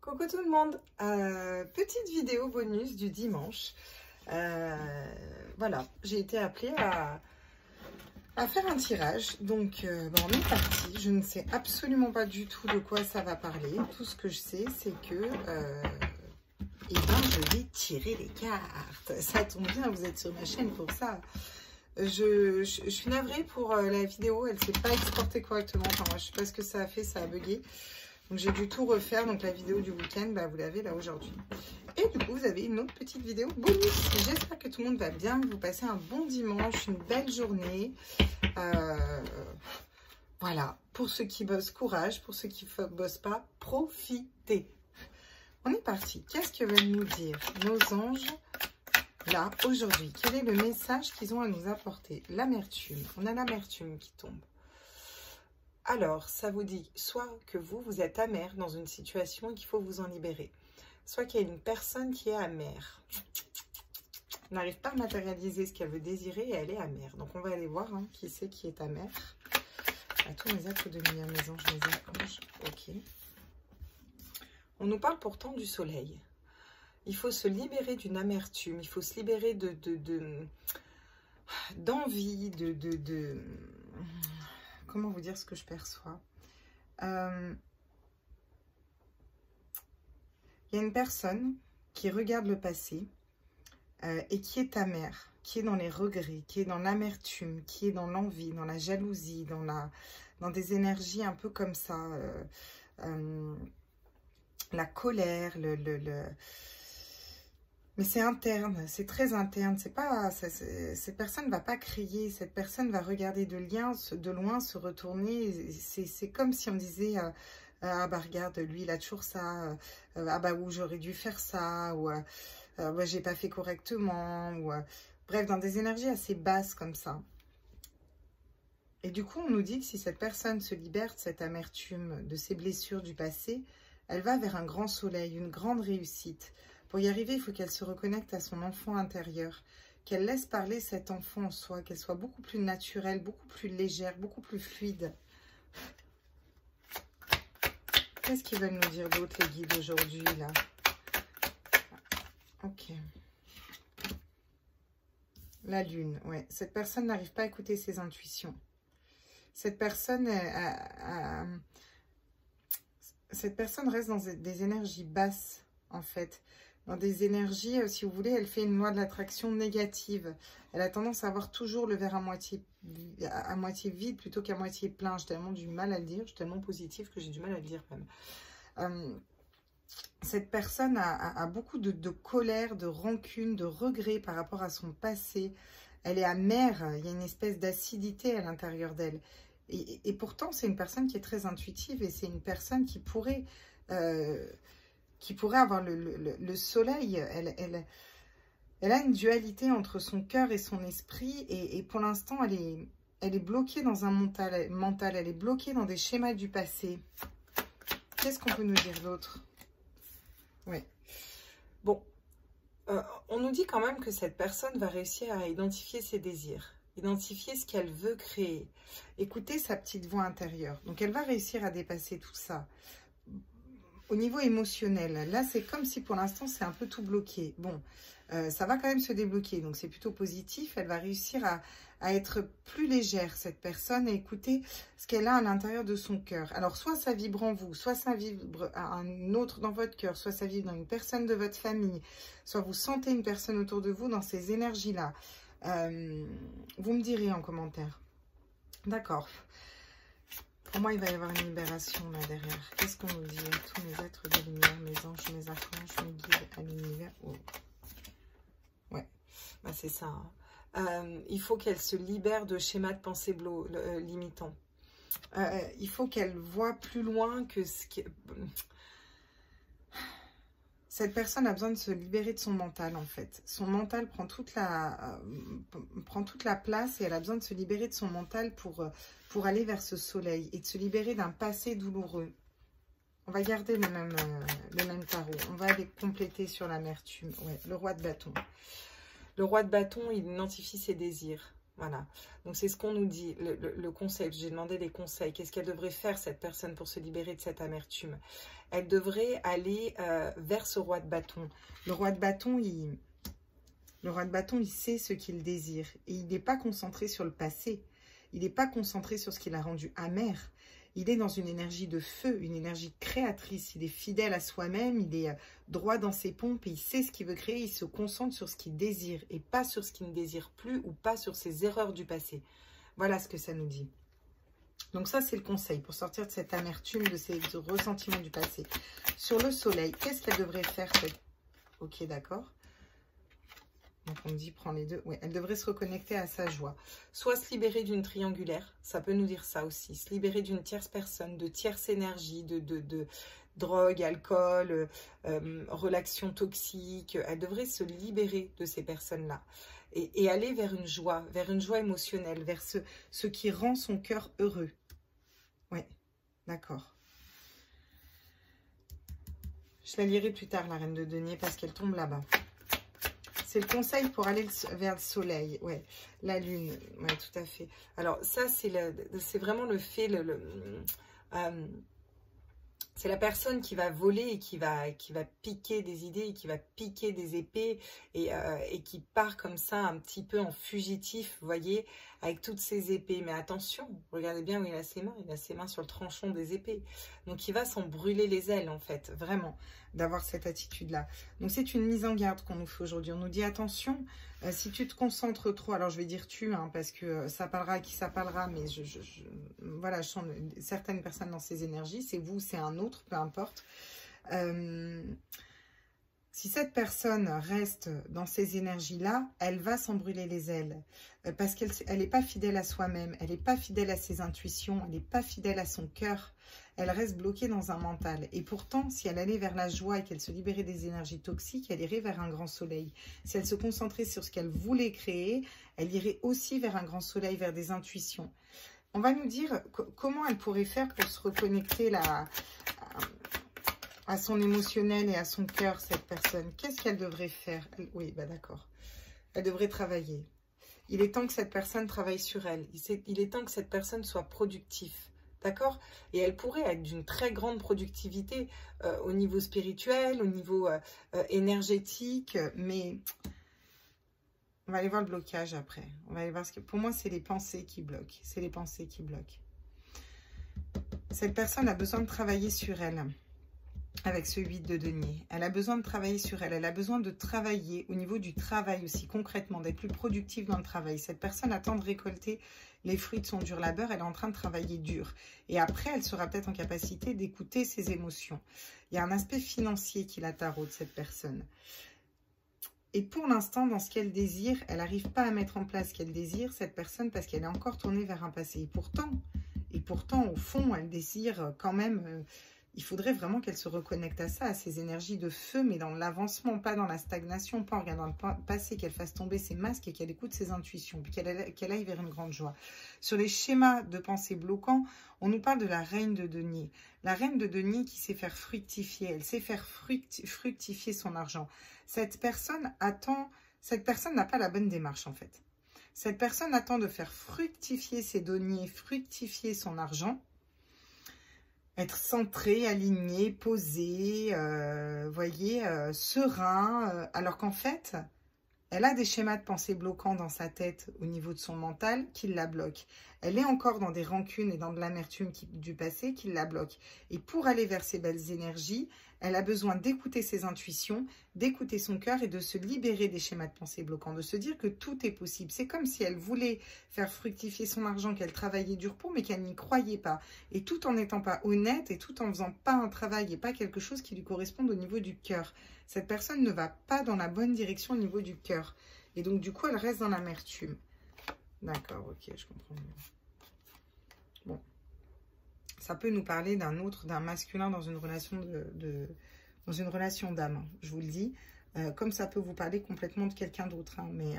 Coucou tout le monde, petite vidéo bonus du dimanche. Voilà, j'ai été appelée à faire un tirage, donc on est parti. Je ne sais absolument pas du tout de quoi ça va parler. Tout ce que je sais, c'est que je vais tirer les cartes. Ça tombe bien, vous êtes sur ma chaîne pour ça. Je suis navrée pour la vidéo, elle ne s'est pas exportée correctement. Enfin, moi, je ne sais pas ce que ça a fait, ça a bugué. Donc j'ai dû tout refaire, donc la vidéo du week-end, vous l'avez là aujourd'hui. Et du coup, vous avez une autre petite vidéo bonus. J'espère que tout le monde va bien, que vous passez un bon dimanche, une belle journée. Voilà, pour ceux qui bossent, courage. Pour ceux qui ne bossent pas, profitez. On est parti. Qu'est-ce que veulent nous dire nos anges là, aujourd'hui? Quel est le message qu'ils ont à nous apporter? L'amertume. On a l'amertume qui tombe. Alors, ça vous dit soit que vous êtes amer dans une situation et qu'il faut vous en libérer, soit qu'il y a une personne qui est amère, n'arrive pas à matérialiser ce qu'elle veut désirer et elle est amère. Donc, on va aller voir qui c'est qui est amère. À tous mes êtres de lumière, mes anges, mes archanges. Ok. On nous parle pourtant du soleil. Il faut se libérer d'une amertume, il faut se libérer d'envie, comment vous dire ce que je perçois? Il y a une personne qui regarde le passé et qui est amère, qui est dans les regrets, qui est dans l'amertume, qui est dans l'envie, dans la jalousie, dans des énergies un peu comme ça, la colère, mais c'est interne, c'est très interne. C'est pas, cette personne ne va pas crier, cette personne va regarder de loin, se retourner. C'est comme si on disait ah bah regarde, lui il a toujours ça, ah bah ou j'aurais dû faire ça, ou bah, j'ai pas fait correctement, ou bref, dans des énergies assez basses comme ça. Et du coup, on nous dit que si cette personne se libère de cette amertume, de ses blessures du passé, elle va vers un grand soleil, une grande réussite. Pour y arriver, il faut qu'elle se reconnecte à son enfant intérieur, qu'elle laisse parler cet enfant en soi, qu'elle soit beaucoup plus naturelle, beaucoup plus légère, beaucoup plus fluide. Qu'est-ce qu'ils veulent nous dire d'autre, les guides, aujourd'hui, là? Ok. La lune, ouais. Cette personne n'arrive pas à écouter ses intuitions. Cette personne reste dans des énergies basses, en fait. Dans des énergies, si vous voulez, elle fait une loi de l'attraction négative. Elle a tendance à avoir toujours le verre à moitié vide plutôt qu'à moitié plein. J'ai tellement du mal à le dire, je suis tellement positive que j'ai du mal à le dire même. Cette personne a beaucoup de colère, de rancune, de regret par rapport à son passé. Elle est amère, il y a une espèce d'acidité à l'intérieur d'elle. Et pourtant, c'est une personne qui est très intuitive et c'est une personne qui pourrait avoir le soleil. Elle a une dualité entre son cœur et son esprit. Et pour l'instant, elle est bloquée dans un mental. Elle est bloquée dans des schémas du passé. Qu'est-ce qu'on peut nous dire d'autre? Ouais. Bon. On nous dit quand même que cette personne va réussir à identifier ses désirs. Identifier ce qu'elle veut créer. Écouter sa petite voix intérieure. Donc, elle va réussir à dépasser tout ça. Au niveau émotionnel, là, c'est comme si pour l'instant, c'est un peu tout bloqué. Bon, ça va quand même se débloquer, donc c'est plutôt positif. Elle va réussir à être plus légère, cette personne, et écouter ce qu'elle a à l'intérieur de son cœur. Alors, soit ça vibre en vous, soit ça vibre à un autre dans votre cœur, soit ça vibre dans une personne de votre famille, soit vous sentez une personne autour de vous dans ces énergies-là. Vous me direz en commentaire. D'accord. Pour moi, il va y avoir une libération là derrière. Qu'est-ce qu'on nous dit? Tous mes êtres de lumière, mes anges, mes archanges, mes guides à l'univers. Oh. Ouais, bah, c'est ça. Il faut qu'elle se libère de schémas de pensée limitants. Il faut qu'elle voie plus loin que ce qui... Cette personne a besoin de se libérer de son mental, en fait. Son mental prend toute la place et elle a besoin de se libérer de son mental pour aller vers ce soleil et de se libérer d'un passé douloureux. On va garder le même tarot. On va aller compléter sur l'amertume. Ouais, le roi de bâton. Le roi de bâton, il identifie ses désirs. Voilà. Donc, c'est ce qu'on nous dit, le conseil. J'ai demandé des conseils. Qu'est-ce qu'elle devrait faire, cette personne, pour se libérer de cette amertume? Elle devrait aller vers ce roi de bâton. Le roi de bâton, il sait ce qu'il désire. Et il n'est pas concentré sur le passé. Il n'est pas concentré sur ce qui l'a rendu amer. Il est dans une énergie de feu, une énergie créatrice. Il est fidèle à soi-même, il est droit dans ses pompes, et il sait ce qu'il veut créer. Il se concentre sur ce qu'il désire et pas sur ce qu'il ne désire plus ou pas sur ses erreurs du passé. Voilà ce que ça nous dit. Donc ça, c'est le conseil pour sortir de cette amertume, de ces ressentiments du passé. Sur le soleil, qu'est-ce qu'elle devrait faire? Ok, d'accord. Donc on dit prends les deux. Oui, elle devrait se reconnecter à sa joie. Soit se libérer d'une triangulaire, ça peut nous dire ça aussi. Se libérer d'une tierce personne, de tierce énergie, de drogue, alcool, relations toxiques. Elle devrait se libérer de ces personnes-là. Et aller vers une joie émotionnelle, vers ce qui rend son cœur heureux. Oui, d'accord. Je la lirai plus tard, la reine de denier, parce qu'elle tombe là-bas. C'est le conseil pour aller vers le soleil. Ouais, la lune. Ouais, tout à fait. Alors, ça, c'est vraiment le fait... c'est la personne qui va voler et qui va piquer des idées, et qui va piquer des épées et qui part comme ça un petit peu en fugitif, vous voyez, avec toutes ses épées. Mais attention, regardez bien où il a ses mains. Il a ses mains sur le tranchon des épées. Donc, il va s'en brûler les ailes, en fait, vraiment, d'avoir cette attitude-là. Donc, c'est une mise en garde qu'on nous fait aujourd'hui. On nous dit, attention, si tu te concentres trop, alors je vais dire tu, hein, parce que ça parlera à qui ça parlera, mais voilà, je sens certaines personnes dans ces énergies, c'est vous, c'est un autre, peu importe. Si cette personne reste dans ces énergies-là, elle va s'en brûler les ailes. Parce qu'elle n'est pas fidèle à soi-même, elle n'est pas fidèle à ses intuitions, elle n'est pas fidèle à son cœur. Elle reste bloquée dans un mental. Et pourtant, si elle allait vers la joie et qu'elle se libérait des énergies toxiques, elle irait vers un grand soleil. Si elle se concentrait sur ce qu'elle voulait créer, elle irait aussi vers un grand soleil, vers des intuitions. On va nous dire comment elle pourrait faire pour se reconnecter à son émotionnel et à son cœur, cette personne. Qu'est-ce qu'elle devrait faire? Oui, bah d'accord. Elle devrait travailler. Il est temps que cette personne travaille sur elle. Il est temps que cette personne soit productive. D'accord? Et elle pourrait être d'une très grande productivité au niveau spirituel, au niveau énergétique, mais on va aller voir le blocage après. On va aller voir ce que... Pour moi, c'est les pensées qui bloquent. C'est les pensées qui bloquent. Cette personne a besoin de travailler sur elle. Avec ce 8 de denier. Elle a besoin de travailler sur elle. Elle a besoin de travailler au niveau du travail aussi, concrètement, d'être plus productive dans le travail. Cette personne attend de récolter les fruits de son dur labeur. Elle est en train de travailler dur. Et après, elle sera peut-être en capacité d'écouter ses émotions. Il y a un aspect financier qui la taraude, cette personne. Et pour l'instant, dans ce qu'elle désire, elle n'arrive pas à mettre en place ce qu'elle désire, cette personne, parce qu'elle est encore tournée vers un passé. Et pourtant, au fond, elle désire quand même... il faudrait vraiment qu'elle se reconnecte à ça, à ses énergies de feu, mais dans l'avancement, pas dans la stagnation, pas en regardant le passé, qu'elle fasse tomber ses masques et qu'elle écoute ses intuitions, puis qu'elle aille vers une grande joie. Sur les schémas de pensée bloquants, on nous parle de la reine de denier. La reine de denier qui sait faire fructifier, elle sait faire fructifier son argent. Cette personne n'a pas la bonne démarche en fait. Cette personne attend de faire fructifier ses deniers, fructifier son argent, être centré, aligné, posé, voyez, serein, alors qu'en fait, elle a des schémas de pensée bloquants dans sa tête au niveau de son mental qui la bloquent. Elle est encore dans des rancunes et dans de l'amertume du passé qui la bloquent. Et pour aller vers ces belles énergies, elle a besoin d'écouter ses intuitions, d'écouter son cœur et de se libérer des schémas de pensée bloquants, de se dire que tout est possible. C'est comme si elle voulait faire fructifier son argent, qu'elle travaillait dur pour, mais qu'elle n'y croyait pas. Et tout en n'étant pas honnête et tout en faisant pas un travail et pas quelque chose qui lui corresponde au niveau du cœur. Cette personne ne va pas dans la bonne direction au niveau du cœur. Et donc, du coup, elle reste dans l'amertume. D'accord, ok, je comprends mieux. Bon. Ça peut nous parler d'un masculin dans une relation dans une relation d'âme, je vous le dis. Comme ça peut vous parler complètement de quelqu'un d'autre. Hein, mais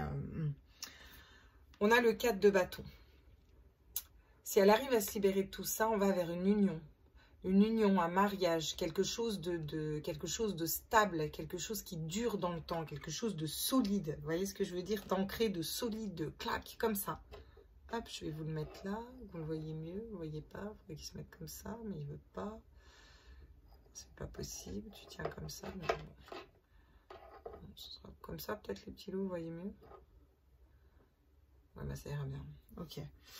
on a le 4 de bâton. Si elle arrive à se libérer de tout ça, on va vers une union. une union, un mariage, quelque chose de stable, quelque chose qui dure dans le temps, quelque chose de solide. Vous voyez ce que je veux dire? D'ancré, de solide, de clac, comme ça. Hop, je vais vous le mettre là, vous le voyez mieux, vous ne voyez pas, il faudrait qu'il se mette comme ça, mais il ne veut pas. C'est pas possible, tu tiens comme ça, mais bon. Ce sera comme ça, peut-être les petits loups, vous voyez mieux? Ouais, bah ça ira bien. Ok.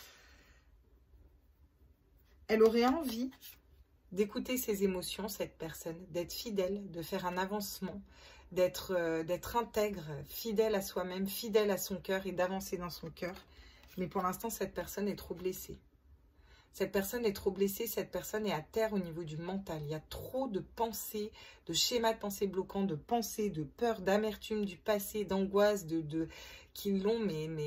Elle aurait envie d'écouter ses émotions, cette personne, d'être fidèle, de faire un avancement, d'être intègre, fidèle à soi-même, fidèle à son cœur et d'avancer dans son cœur. Mais pour l'instant, cette personne est trop blessée. Cette personne est trop blessée, cette personne est à terre au niveau du mental. Il y a trop de pensées, de schémas de pensée bloquants, de pensées, de peur, d'amertume du passé, d'angoisse, qui l'ont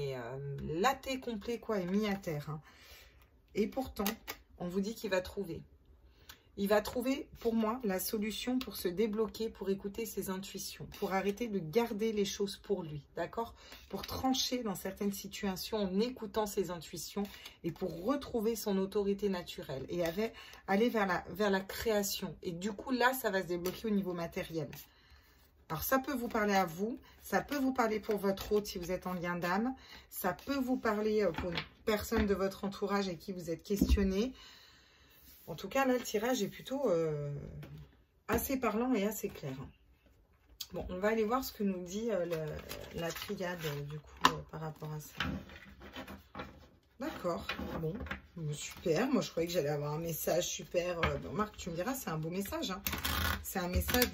laté complet, quoi, et mis à terre. Hein. Et pourtant, on vous dit qu'il va trouver. Il va trouver, pour moi, la solution pour se débloquer, pour écouter ses intuitions, pour arrêter de garder les choses pour lui, d'accord? Pour trancher dans certaines situations en écoutant ses intuitions et pour retrouver son autorité naturelle et aller vers la création. Et du coup, là, ça va se débloquer au niveau matériel. Alors, ça peut vous parler à vous, ça peut vous parler pour votre hôte si vous êtes en lien d'âme, ça peut vous parler pour une personne de votre entourage avec qui vous êtes questionné. En tout cas, là, le tirage est plutôt assez parlant et assez clair. Bon, on va aller voir ce que nous dit la triade, du coup, par rapport à ça. D'accord, bon, super. Moi, je croyais que j'allais avoir un message super. Bon, Marc, tu me diras, c'est un beau message. Hein. C'est un message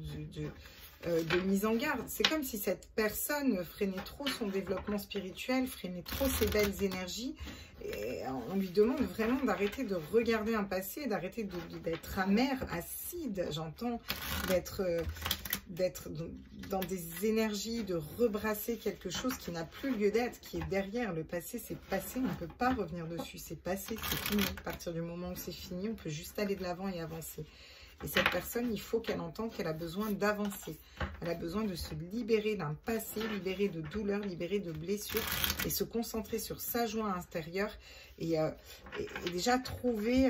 de mise en garde. C'est comme si cette personne freinait trop son développement spirituel, freinait trop ses belles énergies. Et on lui demande vraiment d'arrêter de regarder un passé, d'arrêter d'être amer, acide, j'entends, d'être dans des énergies, de rebrasser quelque chose qui n'a plus lieu d'être, qui est derrière. Le passé, c'est passé, on ne peut pas revenir dessus, c'est passé, c'est fini. À partir du moment où c'est fini, on peut juste aller de l'avant et avancer. Et cette personne, il faut qu'elle entende qu'elle a besoin d'avancer. Elle a besoin de se libérer d'un passé, libérer de douleurs, libérer de blessures et se concentrer sur sa joie intérieure et déjà trouver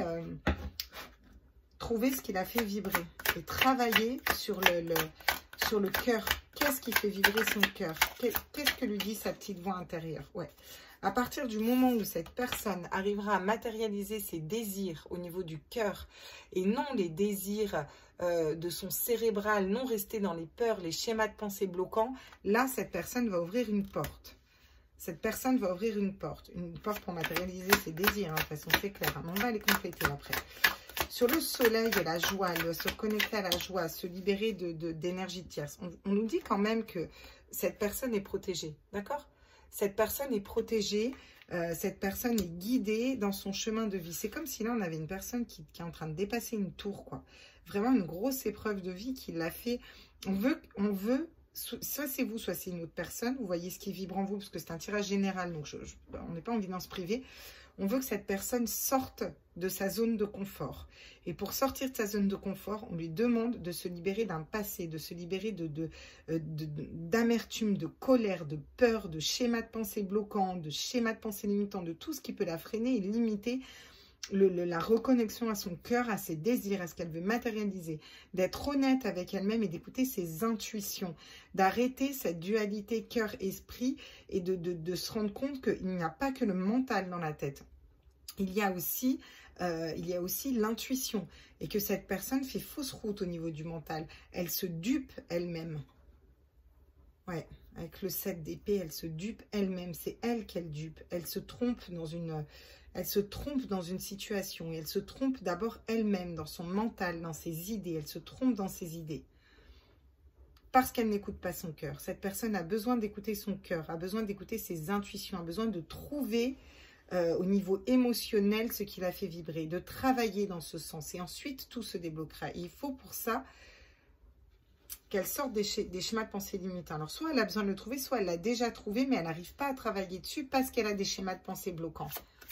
ce qui l'a fait vibrer et travailler sur le cœur. Qu'est-ce qui fait vibrer son cœur? Qu'est-ce que lui dit sa petite voix intérieure? Ouais. À partir du moment où cette personne arrivera à matérialiser ses désirs au niveau du cœur et non les désirs de son cérébral, non rester dans les peurs, les schémas de pensée bloquants, là, cette personne va ouvrir une porte. Cette personne va ouvrir une porte pour matérialiser ses désirs, hein, de toute façon, c'est clair. Hein, mais on va les compléter après. Sur le soleil et la joie, elle doit se connecter à la joie, se libérer d'énergie tierce. On nous dit quand même que cette personne est protégée, d'accord? Cette personne est protégée, cette personne est guidée dans son chemin de vie. C'est comme si là, on avait une personne qui est en train de dépasser une tour, quoi. Vraiment une grosse épreuve de vie qui l'a fait. On veut, soit c'est vous, soit c'est une autre personne. Vous voyez ce qui vibre en vous, parce que c'est un tirage général, donc on n'est pas en guidance privée. On veut que cette personne sorte de sa zone de confort. Et pour sortir de sa zone de confort, on lui demande de se libérer d'un passé, de se libérer d'amertume, de colère, de peur, de schémas de pensée bloquants, de schémas de pensée limitants, de tout ce qui peut la freiner et limiter la reconnexion à son cœur, à ses désirs, à ce qu'elle veut matérialiser, d'être honnête avec elle-même et d'écouter ses intuitions, d'arrêter cette dualité cœur-esprit et de se rendre compte qu'il n'y a pas que le mental dans la tête. Il y a aussi l'intuition et que cette personne fait fausse route au niveau du mental. Elle se dupe elle-même. Ouais, avec le 7 d'épée, elle se dupe elle-même. C'est elle qu'elle dupe. Elle se trompe dans une situation. Et elle se trompe d'abord elle-même, dans son mental, dans ses idées. Elle se trompe dans ses idées. Parce qu'elle n'écoute pas son cœur. Cette personne a besoin d'écouter son cœur, a besoin d'écouter ses intuitions, a besoin de trouver au niveau émotionnel ce qui la fait vibrer, de travailler dans ce sens. Et ensuite, tout se débloquera. Et il faut pour ça qu'elle sorte des schémas de pensée limitants. Alors, soit elle a besoin de le trouver, soit elle l'a déjà trouvé, mais elle n'arrive pas à travailler dessus parce qu'elle a des schémas de pensée bloquants.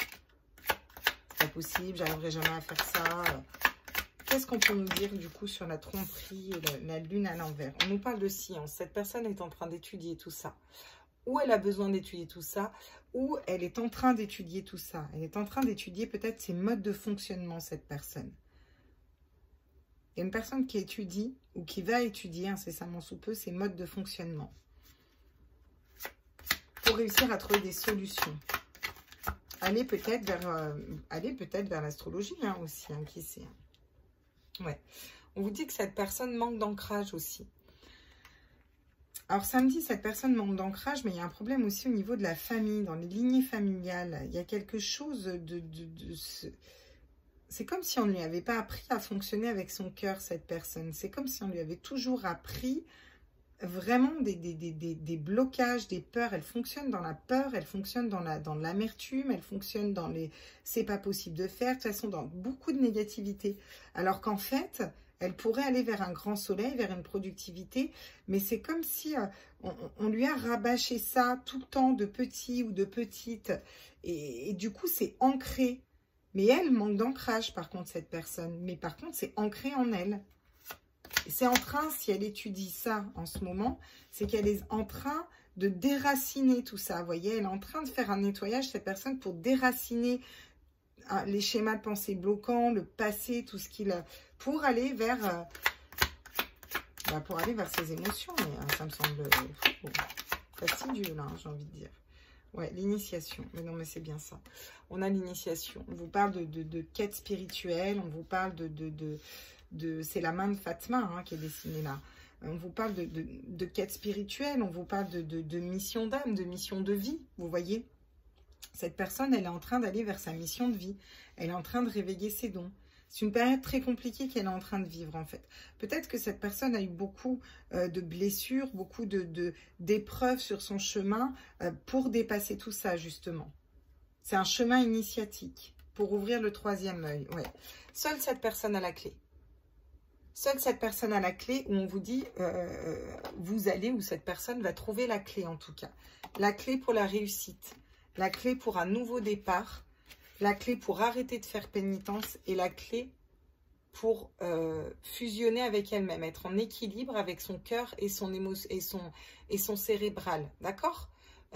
C'est pas possible, j'arriverai jamais à faire ça. Qu'est-ce qu'on peut nous dire du coup sur la tromperie et la lune à l'envers? On nous parle de science. Cette personne est en train d'étudier tout ça. Ou elle a besoin d'étudier tout ça, ou elle est en train d'étudier tout ça. Elle est en train d'étudier peut-être ses modes de fonctionnement, cette personne. y a une personne qui étudie ou qui va étudier incessamment sous peu ces modes de fonctionnement pour réussir à trouver des solutions. Allez peut-être vers l'astrologie hein, aussi, hein, qui sait. Ouais. On vous dit que cette personne manque d'ancrage aussi. Alors, samedi, cette personne manque d'ancrage, mais il y a un problème aussi au niveau de la famille, dans les lignées familiales. Il y a quelque chose c'est comme si on ne lui avait pas appris à fonctionner avec son cœur, cette personne. C'est comme si on lui avait toujours appris vraiment des blocages, des peurs. Elle fonctionne dans la peur, elle fonctionne dans l'amertume, elle fonctionne dans les « c'est pas possible de faire », de toute façon, dans beaucoup de négativité. Alors qu'en fait, elle pourrait aller vers un grand soleil, vers une productivité, mais c'est comme si on lui a rabâché ça tout le temps de petit ou de petite. Et du coup, c'est ancré. Mais elle manque d'ancrage, par contre, cette personne. Mais par contre, c'est ancré en elle. C'est en train, si elle étudie ça en ce moment, c'est qu'elle est en train de déraciner tout ça. Vous voyez, elle est en train de faire un nettoyage, cette personne, pour déraciner les schémas de pensée bloquants, le passé, tout ce qu'il a, pour aller vers ses émotions. Mais ça me semble fastidieux, là, j'ai envie de dire. Ouais, l'initiation. Mais non, mais c'est bien ça. On a l'initiation. On vous parle de quête spirituelle, on vous parle c'est la main de Fatma hein, qui est dessinée là. On vous parle de quête spirituelle, on vous parle de mission d'âme, de mission de vie, vous voyez. Cette personne, elle est en train d'aller vers sa mission de vie. Elle est en train de réveiller ses dons. C'est une période très compliquée qu'elle est en train de vivre, en fait. Peut-être que cette personne a eu beaucoup de blessures, beaucoup d'épreuves sur son chemin pour dépasser tout ça, justement. C'est un chemin initiatique pour ouvrir le troisième œil. Ouais. Seule cette personne a la clé. Seule cette personne a la clé où on vous dit, vous allez, où cette personne va trouver la clé, en tout cas. La clé pour la réussite. La clé pour un nouveau départ. La clé pour arrêter de faire pénitence et la clé pour fusionner avec elle-même, être en équilibre avec son cœur et son cérébral, d'accord?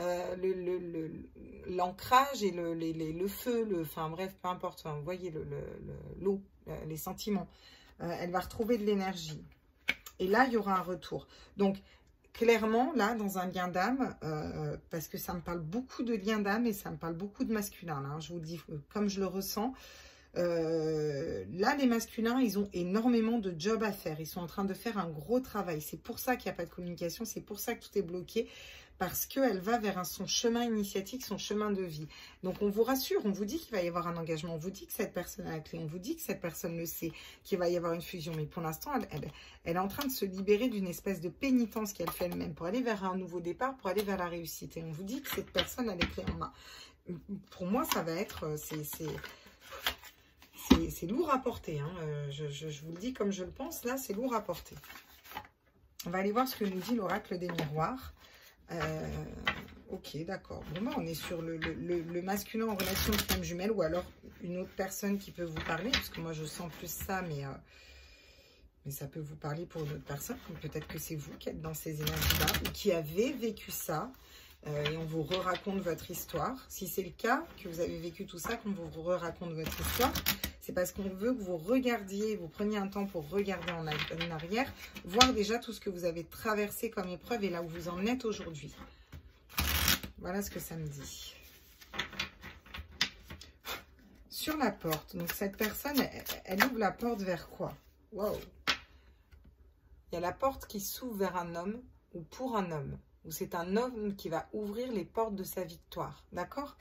L'ancrage et le feu, enfin bref, peu importe, enfin, vous voyez l'eau, les sentiments. Elle va retrouver de l'énergie. Et là, il y aura un retour. Donc, clairement, là, dans un lien d'âme, parce que ça me parle beaucoup de lien d'âme et ça me parle beaucoup de masculin, là, hein, je vous le dis comme je le ressens. Là, les masculins, ils ont énormément de job à faire. Ils sont en train de faire un gros travail. C'est pour ça qu'il n'y a pas de communication. C'est pour ça que tout est bloqué. Parce qu'elle va vers son chemin initiatique, son chemin de vie. Donc, on vous rassure. On vous dit qu'il va y avoir un engagement. On vous dit que cette personne a la clé. On vous dit que cette personne le sait, qu'il va y avoir une fusion. Mais pour l'instant, elle est en train de se libérer d'une espèce de pénitence qu'elle fait elle-même pour aller vers un nouveau départ, pour aller vers la réussite. Et on vous dit que cette personne a les clés en main. Pour moi, ça va être... C'est lourd à porter, hein. Je vous le dis comme je le pense, là, c'est lourd à porter. On va aller voir ce que nous dit l'oracle des miroirs. Ok, d'accord. Bon, on est sur le masculin en relation de femme jumelle ou alors une autre personne qui peut vous parler, parce que moi, je sens plus ça, mais ça peut vous parler pour une autre personne. Peut-être que c'est vous qui êtes dans ces énergies-là ou qui avez vécu ça. Et on vous raconte votre histoire. Si c'est le cas, que vous avez vécu tout ça, qu'on vous raconte votre histoire, c'est parce qu'on veut que vous regardiez, vous preniez un temps pour regarder en arrière, voir déjà tout ce que vous avez traversé comme épreuve et là où vous en êtes aujourd'hui. Voilà ce que ça me dit. Sur la porte, donc cette personne, elle ouvre la porte vers quoi? Wow. Il y a la porte qui s'ouvre vers un homme ou pour un homme. Ou c'est un homme qui va ouvrir les portes de sa victoire. D'accord?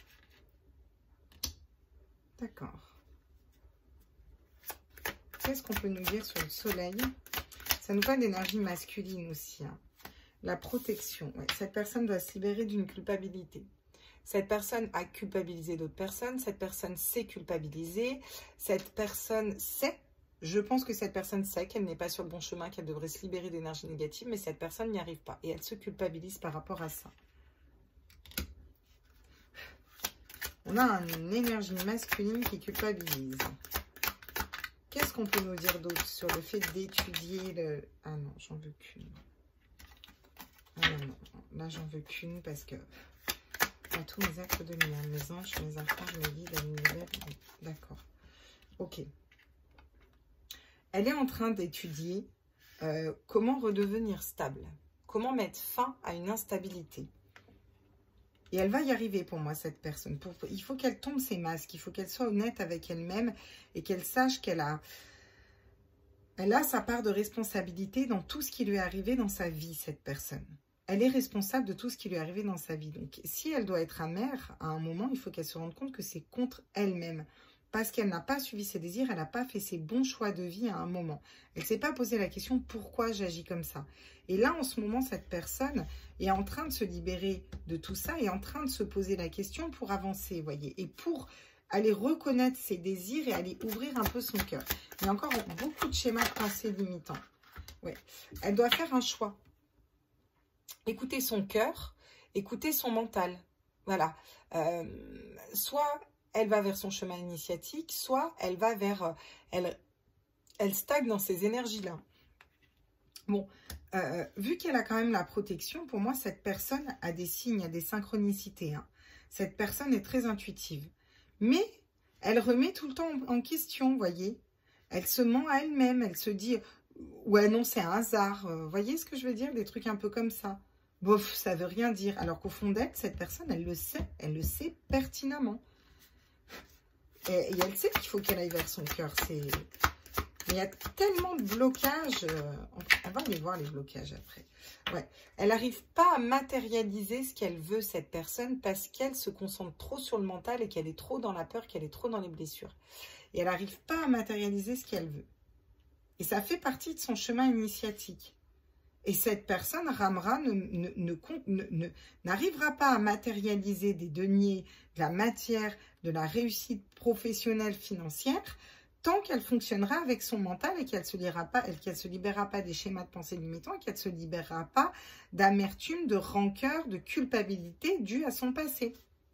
D'accord. Qu'est-ce qu'on peut nous dire sur le soleil? Ça nous parle d'énergie masculine aussi. Hein. La protection. Ouais. Cette personne doit se libérer d'une culpabilité. Cette personne a culpabilisé d'autres personnes. Cette personne s'est culpabilisée. Cette personne sait. Je pense que cette personne sait qu'elle n'est pas sur le bon chemin, qu'elle devrait se libérer d'énergie négative, mais cette personne n'y arrive pas. Et elle se culpabilise par rapport à ça. On a une énergie masculine qui culpabilise. Qu'est-ce qu'on peut nous dire d'autre sur le fait d'étudier le... Ah non, j'en veux qu'une. Ah non, non, là j'en veux qu'une parce que... À tous mes actes de lumière, mes anges, mes archanges, mes guides, mes élèves. D'accord. Ok. Elle est en train d'étudier comment redevenir stable. Comment mettre fin à une instabilité. Et elle va y arriver pour moi, cette personne. Il faut qu'elle tombe ses masques. Il faut qu'elle soit honnête avec elle-même et qu'elle sache qu'elle a... Elle a sa part de responsabilité dans tout ce qui lui est arrivé dans sa vie, cette personne. Elle est responsable de tout ce qui lui est arrivé dans sa vie. Donc, si elle doit être amère, à un moment, il faut qu'elle se rende compte que c'est contre elle-même. Parce qu'elle n'a pas suivi ses désirs, elle n'a pas fait ses bons choix de vie à un moment. Elle ne s'est pas posé la question « Pourquoi j'agis comme ça ?» Et là, en ce moment, cette personne est en train de se libérer de tout ça, est en train de se poser la question pour avancer, voyez. Et pour aller reconnaître ses désirs et aller ouvrir un peu son cœur. Il y a encore beaucoup de schémas de pensée limitants. Ouais. Elle doit faire un choix. Écouter son cœur, écouter son mental. Voilà. Soit elle va vers son chemin initiatique, soit elle va vers... elle stagne dans ces énergies-là. Bon, vu qu'elle a quand même la protection, pour moi, cette personne a des signes, a des synchronicités. Hein. Cette personne est très intuitive. Mais elle remet tout le temps en question, vous voyez. Elle se ment à elle-même, elle se dit... Ouais, non, c'est un hasard. Vous voyez ce que je veux dire? Des trucs un peu comme ça. Bof, ça veut rien dire. Alors qu'au fond d'elle, cette personne, elle le sait pertinemment. Et elle sait qu'il faut qu'elle aille vers son cœur. Mais il y a tellement de blocages. On va aller voir les blocages après. Ouais. Elle n'arrive pas à matérialiser ce qu'elle veut, cette personne, parce qu'elle se concentre trop sur le mental et qu'elle est trop dans la peur, qu'elle est trop dans les blessures. Et elle n'arrive pas à matérialiser ce qu'elle veut. Et ça fait partie de son chemin initiatique. Et cette personne, Ramra, n'arrivera pas à matérialiser des deniers, de la matière, de la réussite professionnelle, financière, tant qu'elle fonctionnera avec son mental et qu'elle ne se libérera pas des schémas de pensée limitants et qu'elle ne se libérera pas d'amertume, de rancœur, de culpabilité due à son passé.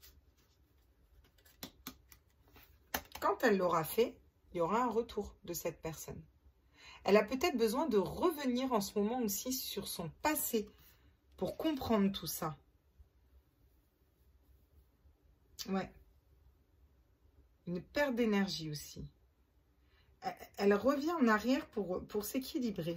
Quand elle l'aura fait, il y aura un retour de cette personne. Elle a peut-être besoin de revenir en ce moment aussi sur son passé pour comprendre tout ça. Ouais. Une perte d'énergie aussi. Elle revient en arrière pour s'équilibrer.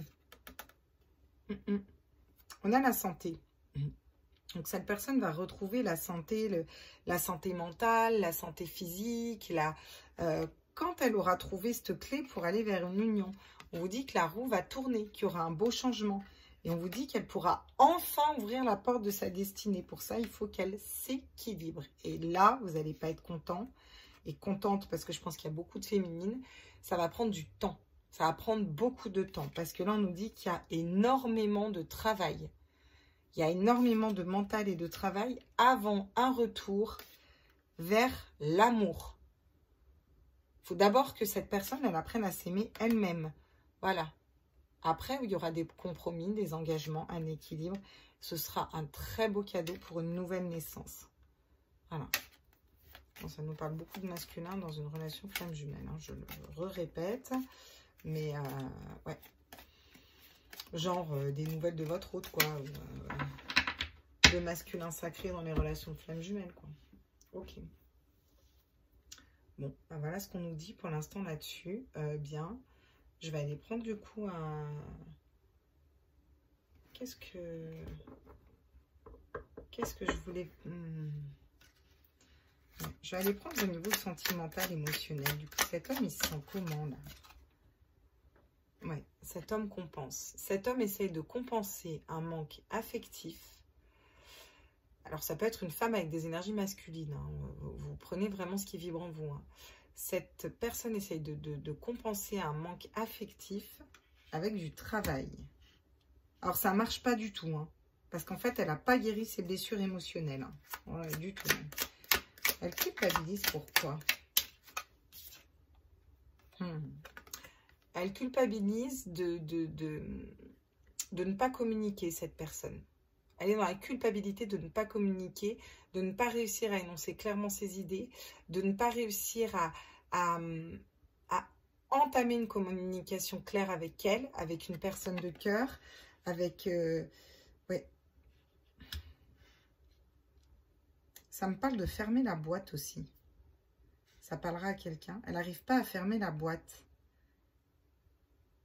On a la santé. Donc cette personne va retrouver la santé mentale, la santé physique. Quand elle aura trouvé cette clé pour aller vers une union, on vous dit que la roue va tourner, qu'il y aura un beau changement. Et on vous dit qu'elle pourra enfin ouvrir la porte de sa destinée. Pour ça, il faut qu'elle s'équilibre. Et là, vous n'allez pas être content et contente parce que je pense qu'il y a beaucoup de féminines. Ça va prendre du temps. Ça va prendre beaucoup de temps. Parce que là, on nous dit qu'il y a énormément de travail. Il y a énormément de mental et de travail avant un retour vers l'amour. Il faut d'abord que cette personne, elle apprenne à s'aimer elle-même. Voilà. Après, il y aura des compromis, des engagements, un équilibre. Ce sera un très beau cadeau pour une nouvelle naissance. Voilà. Bon, ça nous parle beaucoup de masculin dans une relation flamme jumelle. Hein, je le répète. Mais, ouais. Genre, des nouvelles de votre hôte, quoi. De masculin sacré dans les relations de flamme jumelle, quoi. Ok. Bon, ben voilà ce qu'on nous dit pour l'instant là-dessus. Bien. Je vais aller prendre du coup un... Qu'est-ce que je voulais... Je vais aller prendre au niveau sentimental, émotionnel. Du coup, cet homme, il se sent comment, là? Ouais, cet homme compense. Cet homme essaye de compenser un manque affectif. Alors, ça peut être une femme avec des énergies masculines. Hein. Vous prenez vraiment ce qui vibre en vous. Hein. Cette personne essaye de compenser un manque affectif avec du travail. Alors, ça ne marche pas du tout. Hein, parce qu'en fait, elle n'a pas guéri ses blessures émotionnelles. Hein. Voilà, du tout. Hein. Elle culpabilise pourquoi? Elle culpabilise de ne pas communiquer, cette personne. Elle est dans la culpabilité de ne pas communiquer, de ne pas réussir à énoncer clairement ses idées, de ne pas réussir à entamer une communication claire avec elle, avec une personne de cœur, avec... ouais. Ça me parle de fermer la boîte aussi. Ça parlera à quelqu'un. Elle n'arrive pas à fermer la boîte.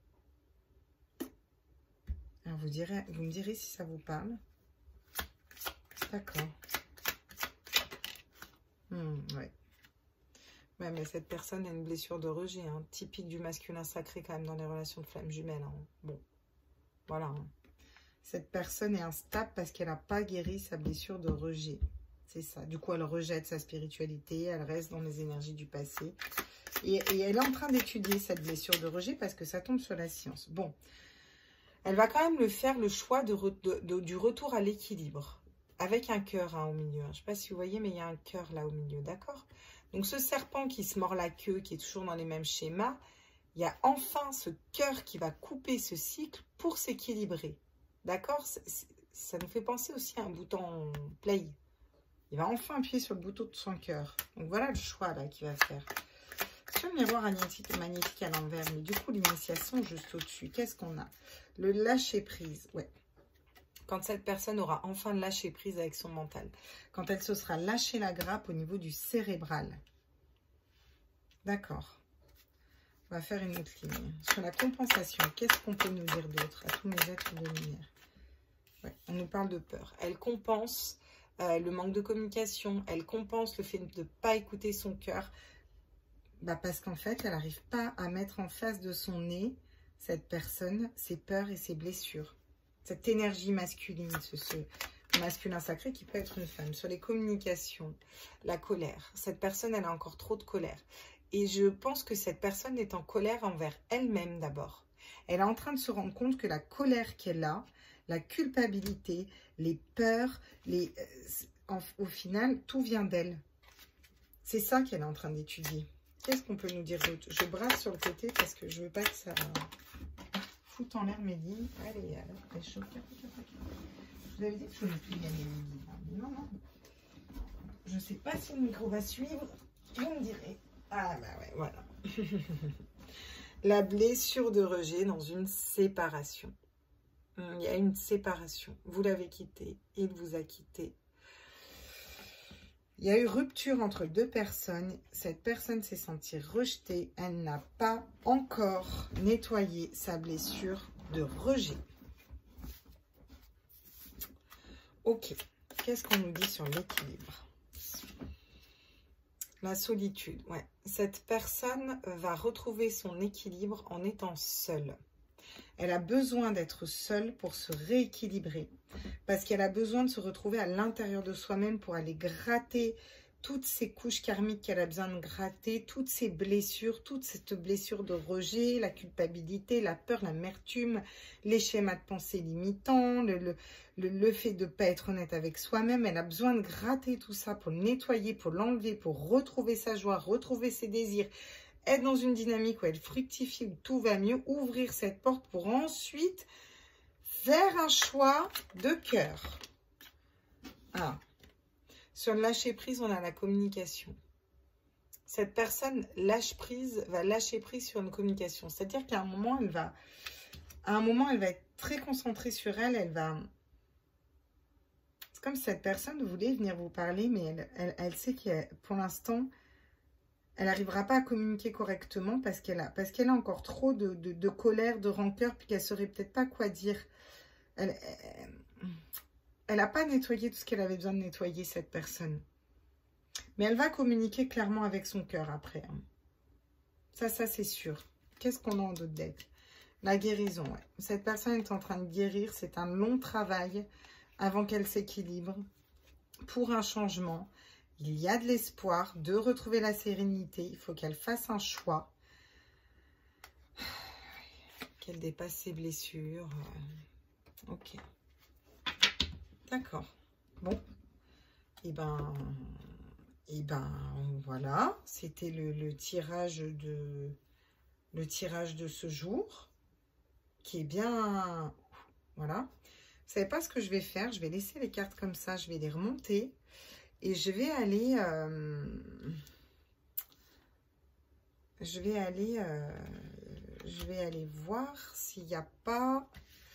Alors vous me direz si ça vous parle. D'accord. Ouais. Ouais, mais cette personne a une blessure de rejet, hein, typique du masculin sacré quand même dans les relations de flammes jumelles. Hein. Bon, voilà. Hein. Cette personne est instable parce qu'elle n'a pas guéri sa blessure de rejet. C'est ça. Du coup, elle rejette sa spiritualité, elle reste dans les énergies du passé. Et elle est en train d'étudier cette blessure de rejet parce que ça tombe sur la science. Bon, elle va quand même faire le choix du retour à l'équilibre. Avec un cœur hein, au milieu. Je ne sais pas si vous voyez, mais il y a un cœur là au milieu, d'accord? Donc ce serpent qui se mord la queue, qui est toujours dans les mêmes schémas, il y a enfin ce cœur qui va couper ce cycle pour s'équilibrer. D'accord? Ça nous fait penser aussi à un bouton play. Il va enfin appuyer sur le bouton de son cœur. Donc voilà le choix là qu'il va faire. Sur le miroir magnétique à l'envers, mais du coup l'initiation juste au-dessus. Qu'est-ce qu'on a? Le lâcher prise, ouais. Quand cette personne aura enfin lâché prise avec son mental. Quand elle se sera lâché la grappe au niveau du cérébral. D'accord. On va faire une autre ligne. Sur la compensation, qu'est-ce qu'on peut nous dire d'autre à tous mes êtres de lumière? Ouais, on nous parle de peur. Elle compense le manque de communication. Elle compense le fait de ne pas écouter son cœur. Bah parce qu'en fait, elle n'arrive pas à mettre en face de son nez, cette personne, ses peurs et ses blessures. Cette énergie masculine, ce masculin sacré qui peut être une femme. Sur les communications, la colère. Cette personne, elle a encore trop de colère. Et je pense que cette personne est en colère envers elle-même d'abord. Elle est en train de se rendre compte que la colère qu'elle a, la culpabilité, les peurs, au final, tout vient d'elle. C'est ça qu'elle est en train d'étudier. Qu'est-ce qu'on peut nous dire d'autre? Je brasse sur le côté parce que je ne veux pas que ça... fout en l'air mes lignes. Allez, alors, réchauffe. Je vous avais dit que je ne voulais plus gagner les lignes. Non, non. Je ne sais pas si le micro va suivre. Vous me direz. Ah, bah ouais, voilà. La blessure de rejet dans une séparation. Il y a une séparation. Vous l'avez quitté. Il vous a quitté. Il y a eu rupture entre deux personnes. Cette personne s'est sentie rejetée. Elle n'a pas encore nettoyé sa blessure de rejet. Ok. Qu'est-ce qu'on nous dit sur l'équilibre? La solitude. Ouais. Cette personne va retrouver son équilibre en étant seule. Elle a besoin d'être seule pour se rééquilibrer. Parce qu'elle a besoin de se retrouver à l'intérieur de soi-même pour aller gratter toutes ces couches karmiques qu'elle a besoin de gratter, toutes ces blessures, toute cette blessure de rejet, la culpabilité, la peur, l'amertume, les schémas de pensée limitants, le fait de ne pas être honnête avec soi-même. Elle a besoin de gratter tout ça pour le nettoyer, pour l'enlever, pour retrouver sa joie, retrouver ses désirs, être dans une dynamique où elle fructifie, où tout va mieux, ouvrir cette porte pour ensuite faire un choix de cœur. Ah. Sur le lâcher prise, on a la communication. Cette personne va lâcher prise sur une communication. C'est-à-dire qu'à un moment, elle va être très concentrée sur elle. C'est comme si cette personne voulait venir vous parler, mais elle sait que pour l'instant, elle n'arrivera pas à communiquer correctement parce qu'elle a encore trop de colère, de rancœur, puis qu'elle ne saurait peut-être pas quoi dire. Elle n'a pas nettoyé tout ce qu'elle avait besoin de nettoyer, cette personne. Mais elle va communiquer clairement avec son cœur après. Hein. Ça c'est sûr. Qu'est-ce qu'on a en d'autre deck? La guérison, ouais. Cette personne est en train de guérir. C'est un long travail avant qu'elle s'équilibre pour un changement. Il y a de l'espoir de retrouver la sérénité. Il faut qu'elle fasse un choix. Qu'elle dépasse ses blessures. Ok. D'accord. Bon. Et ben voilà. C'était le tirage de ce jour. Qui est bien... Voilà. Vous savez pas ce que je vais faire? Je vais laisser les cartes comme ça. Je vais les remonter. Et je vais aller... je vais aller voir s'il n'y a pas...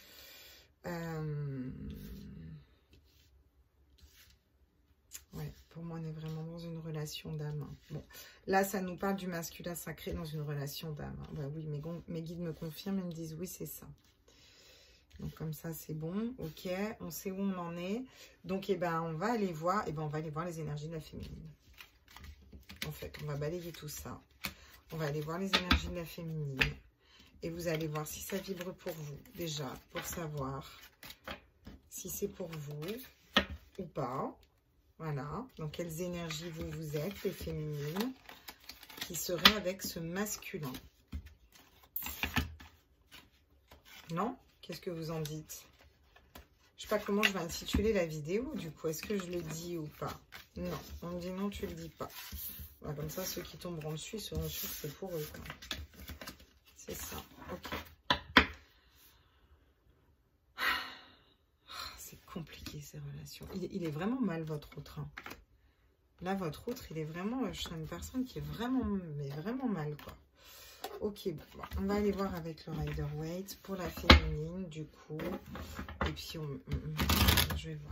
Ouais, pour moi, on est vraiment dans une relation d'âme. Bon, là, ça nous parle du masculin sacré dans une relation d'âme. Bah oui, mes guides me confirment, ils me disent oui, c'est ça. Donc, comme ça, c'est bon. Ok, on sait où on en est. Donc, eh ben, on va aller voir, on va aller voir les énergies de la féminine. En fait, on va balayer tout ça. On va aller voir les énergies de la féminine. Et vous allez voir si ça vibre pour vous, déjà, pour savoir si c'est pour vous ou pas. Voilà. Dans quelles énergies vous êtes, les féminines, qui seraient avec ce masculin. Non? Qu'est-ce que vous en dites? Je sais pas comment je vais intituler la vidéo, du coup. Est-ce que je le dis ou pas? Non. On me dit non, tu le dis pas. Voilà, comme ça, ceux qui tomberont dessus seront sûrs que c'est pour eux. C'est ça. Ok. C'est compliqué, ces relations. Il est vraiment mal, votre autre. Hein. Là, votre autre, il est vraiment... Je suis une personne qui est vraiment... Mais vraiment mal, quoi. Ok, bon, on va aller voir avec le Rider-Waite pour la féminine, du coup. Et puis, je vais voir.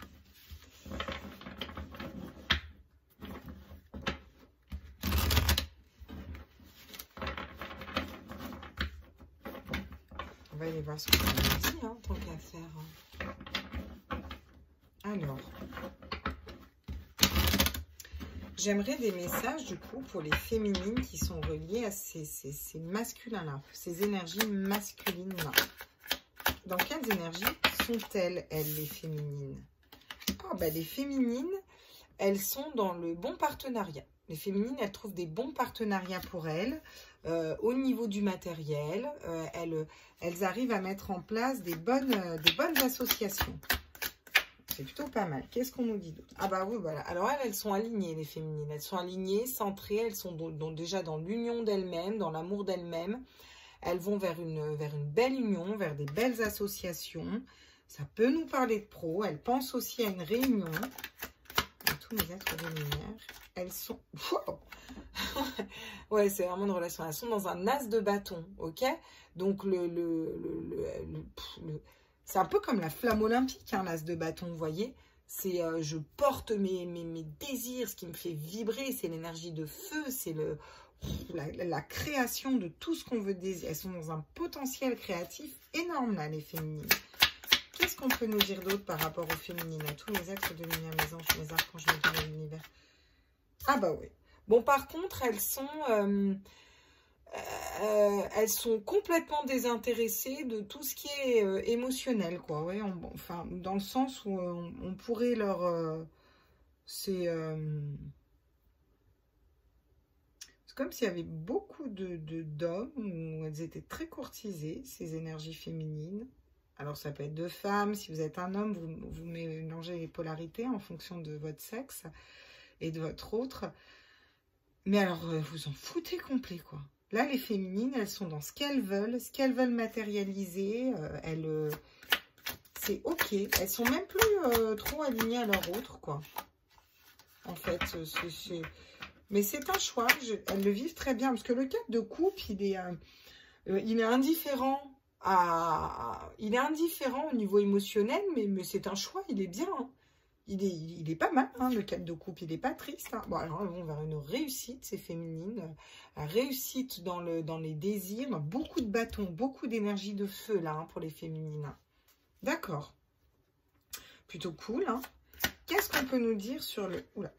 On va aller voir ce qu'on a ici, hein, tant qu'à faire. Alors, j'aimerais des messages, du coup, pour les féminines qui sont reliées à ces masculins-là, ces énergies masculines-là. Dans quelles énergies sont-elles, elles, les féminines? Ah, ben, les féminines, elles sont dans le bon partenariat. Les féminines, elles trouvent des bons partenariats pour elles, au niveau du matériel. Elles arrivent à mettre en place des bonnes associations. C'est plutôt pas mal. Qu'est-ce qu'on nous dit d'autre? Ah bah oui, voilà. Alors elles sont alignées, les féminines. Elles sont alignées, centrées. Elles sont déjà dans l'union d'elles-mêmes, dans l'amour d'elles-mêmes. Elles vont vers une belle union, vers des belles associations. Ça peut nous parler de pro. Elles pensent aussi à une réunion. À tous les êtres de lumière. Elles sont... Wow. Ouais, c'est vraiment une relation. Elles sont dans un as de bâton, ok? Donc, c'est un peu comme la flamme olympique, hein, l'as de bâton, vous voyez? C'est je porte mes désirs, ce qui me fait vibrer, c'est l'énergie de feu, c'est la création de tout ce qu'on veut désirer. Elles sont dans un potentiel créatif énorme, là, les féminines. Qu'est-ce qu'on peut nous dire d'autre par rapport aux féminines, à tous les êtres de lumière, mes anges, mes archanges, mes guides de l'univers? Ah bah oui. Bon, par contre, elles sont complètement désintéressées de tout ce qui est émotionnel, quoi. Ouais, enfin, dans le sens où on pourrait leur... c'est comme s'il y avait beaucoup d'hommes où elles étaient très courtisées, ces énergies féminines. Alors, ça peut être deux femmes. Si vous êtes un homme, vous mélangez les polarités en fonction de votre sexe et de votre autre. Mais alors, vous en foutez complet, quoi. Là, les féminines, elles sont dans ce qu'elles veulent matérialiser. C'est OK. Elles sont même plus trop alignées à leur autre, quoi. En fait, mais c'est un choix. Elles le vivent très bien. Parce que le 4 de coupe, il est indifférent. Il est indifférent au niveau émotionnel, mais c'est un choix. Il est bien, hein. Il est pas mal, hein, le 4 de coupe, il n'est pas triste. Hein. Bon, alors, elles vont vers une réussite, ces féminines. Réussite dans les désirs, dans beaucoup de bâtons, beaucoup d'énergie de feu, là, hein, pour les féminines. D'accord. Plutôt cool, hein. Qu'est-ce qu'on peut nous dire sur le... Oula.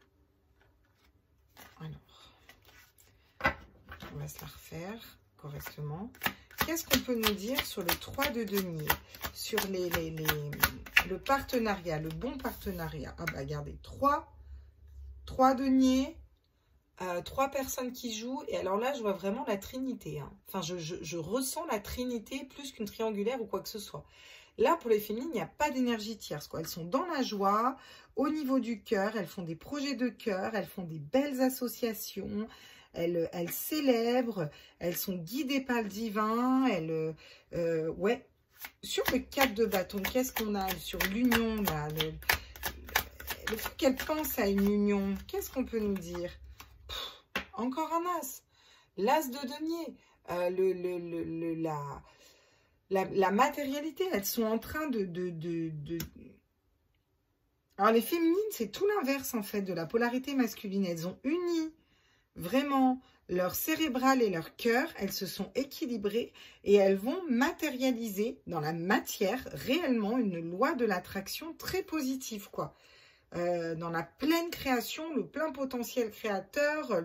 Alors, on va se la refaire correctement. Qu'est-ce qu'on peut nous dire sur le 3 de denier? Sur le partenariat, le bon partenariat. Ah bah regardez, 3 deniers, 3 personnes qui jouent. Et alors là, je vois vraiment la trinité. Hein. Enfin, je ressens la trinité plus qu'une triangulaire ou quoi que ce soit. Là, pour les féminines, il n'y a pas d'énergie tierce, quoi. Elles sont dans la joie, au niveau du cœur. Elles font des projets de cœur, elles font des belles associations. Elles célèbrent, elles sont guidées par le divin, ouais. Sur le 4 de bâton, qu'est-ce qu'on a sur l'union, là? Le fait qu'elle pense à une union, qu'est-ce qu'on peut nous dire? Encore un as. L'as de denier. La matérialité, elles sont en train de... Alors, les féminines, c'est tout l'inverse, en fait, de la polarité masculine. Elles ont uni vraiment leur cérébral et leur cœur, elles se sont équilibrées et elles vont matérialiser dans la matière réellement une loi de l'attraction très positive, quoi. Dans la pleine création, le plein potentiel créateur,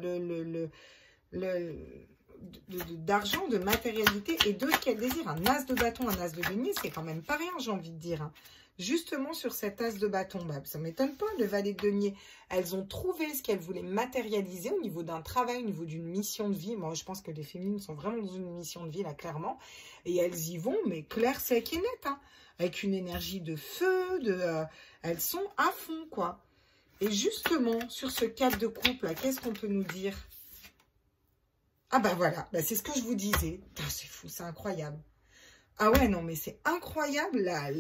d'argent, de matérialité et de ce qu'elle désire. Un as de bâton, un as de denier, c'est quand même pas rien, j'ai envie de dire. Hein. Justement sur cet as de bâton, bah, ça ne m'étonne pas, le valet de denier. Elles ont trouvé ce qu'elles voulaient matérialiser au niveau d'un travail, au niveau d'une mission de vie. Moi, je pense que les féminines sont vraiment dans une mission de vie, là, clairement. Et elles y vont, mais clair, sec et net. Hein. Avec une énergie de feu, elles sont à fond, quoi. Et justement, sur ce cadre de couple, là, qu'est-ce qu'on peut nous dire? Ah bah voilà, bah c'est ce que je vous disais. C'est fou, c'est incroyable. Ah ouais, non, mais c'est incroyable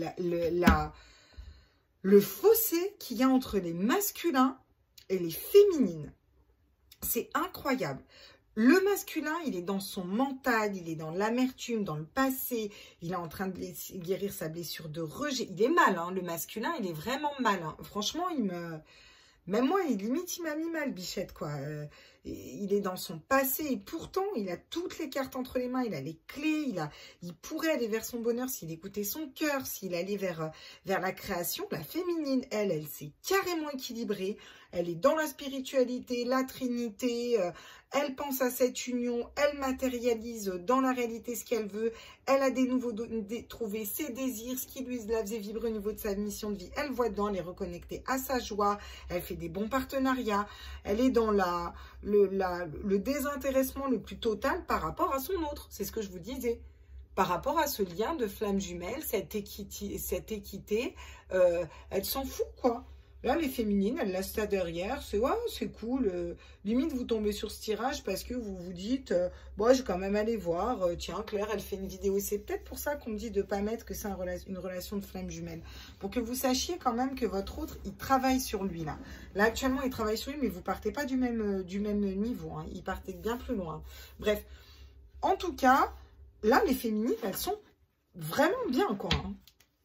le fossé qu'il y a entre les masculins et les féminines. C'est incroyable. Le masculin, il est dans son mental, il est dans l'amertume, dans le passé. Il est en train de guérir sa blessure de rejet. Il est mal, hein, le masculin, il est vraiment mal. Hein. Franchement, même moi, limite, il m'a mis mal, Bichette, quoi. Il est dans son passé et pourtant, il a toutes les cartes entre les mains. Il a les clés, il pourrait aller vers son bonheur s'il écoutait son cœur, s'il allait vers la création. La féminine, elle s'est carrément équilibrée. Elle est dans la spiritualité, la trinité. Elle pense à cette union. Elle matérialise dans la réalité ce qu'elle veut. Elle a trouvé ses désirs, ce qui la faisait vibrer au niveau de sa mission de vie. Elle voit dedans, elle est reconnectée à sa joie. Elle fait des bons partenariats. Elle est dans le désintéressement le plus total par rapport à son autre. C'est ce que je vous disais. Par rapport à ce lien de flamme jumelle, cette équité, elle s'en fout, quoi. Là, les féminines, elles laissent ça derrière. C'est cool. Limite, vous tombez sur ce tirage parce que vous vous dites, bon, je vais quand même aller voir. Tiens, Claire, elle fait une vidéo. C'est peut-être pour ça qu'on me dit de ne pas mettre que c'est une relation de flamme jumelle. Pour que vous sachiez quand même que votre autre, il travaille sur lui, là. Là, actuellement, il travaille sur lui, mais vous ne partez pas du même niveau. Hein. Il partait bien plus loin. Bref. En tout cas, là, les féminines, elles sont vraiment bien, quoi. Hein.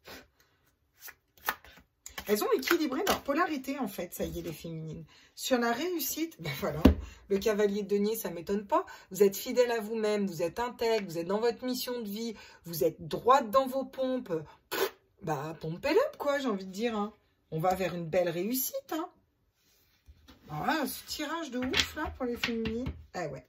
Elles ont équilibré leur polarité, en fait, ça y est, les féminines. Sur la réussite, ben voilà, le cavalier de denier, ça ne m'étonne pas. Vous êtes fidèle à vous-même, vous êtes intègre, vous êtes dans votre mission de vie, vous êtes droite dans vos pompes. Bah, pompez-le, quoi, j'ai envie de dire. Hein. On va vers une belle réussite. Hein. Voilà, ce tirage de ouf, là, pour les féminines. Ah ouais.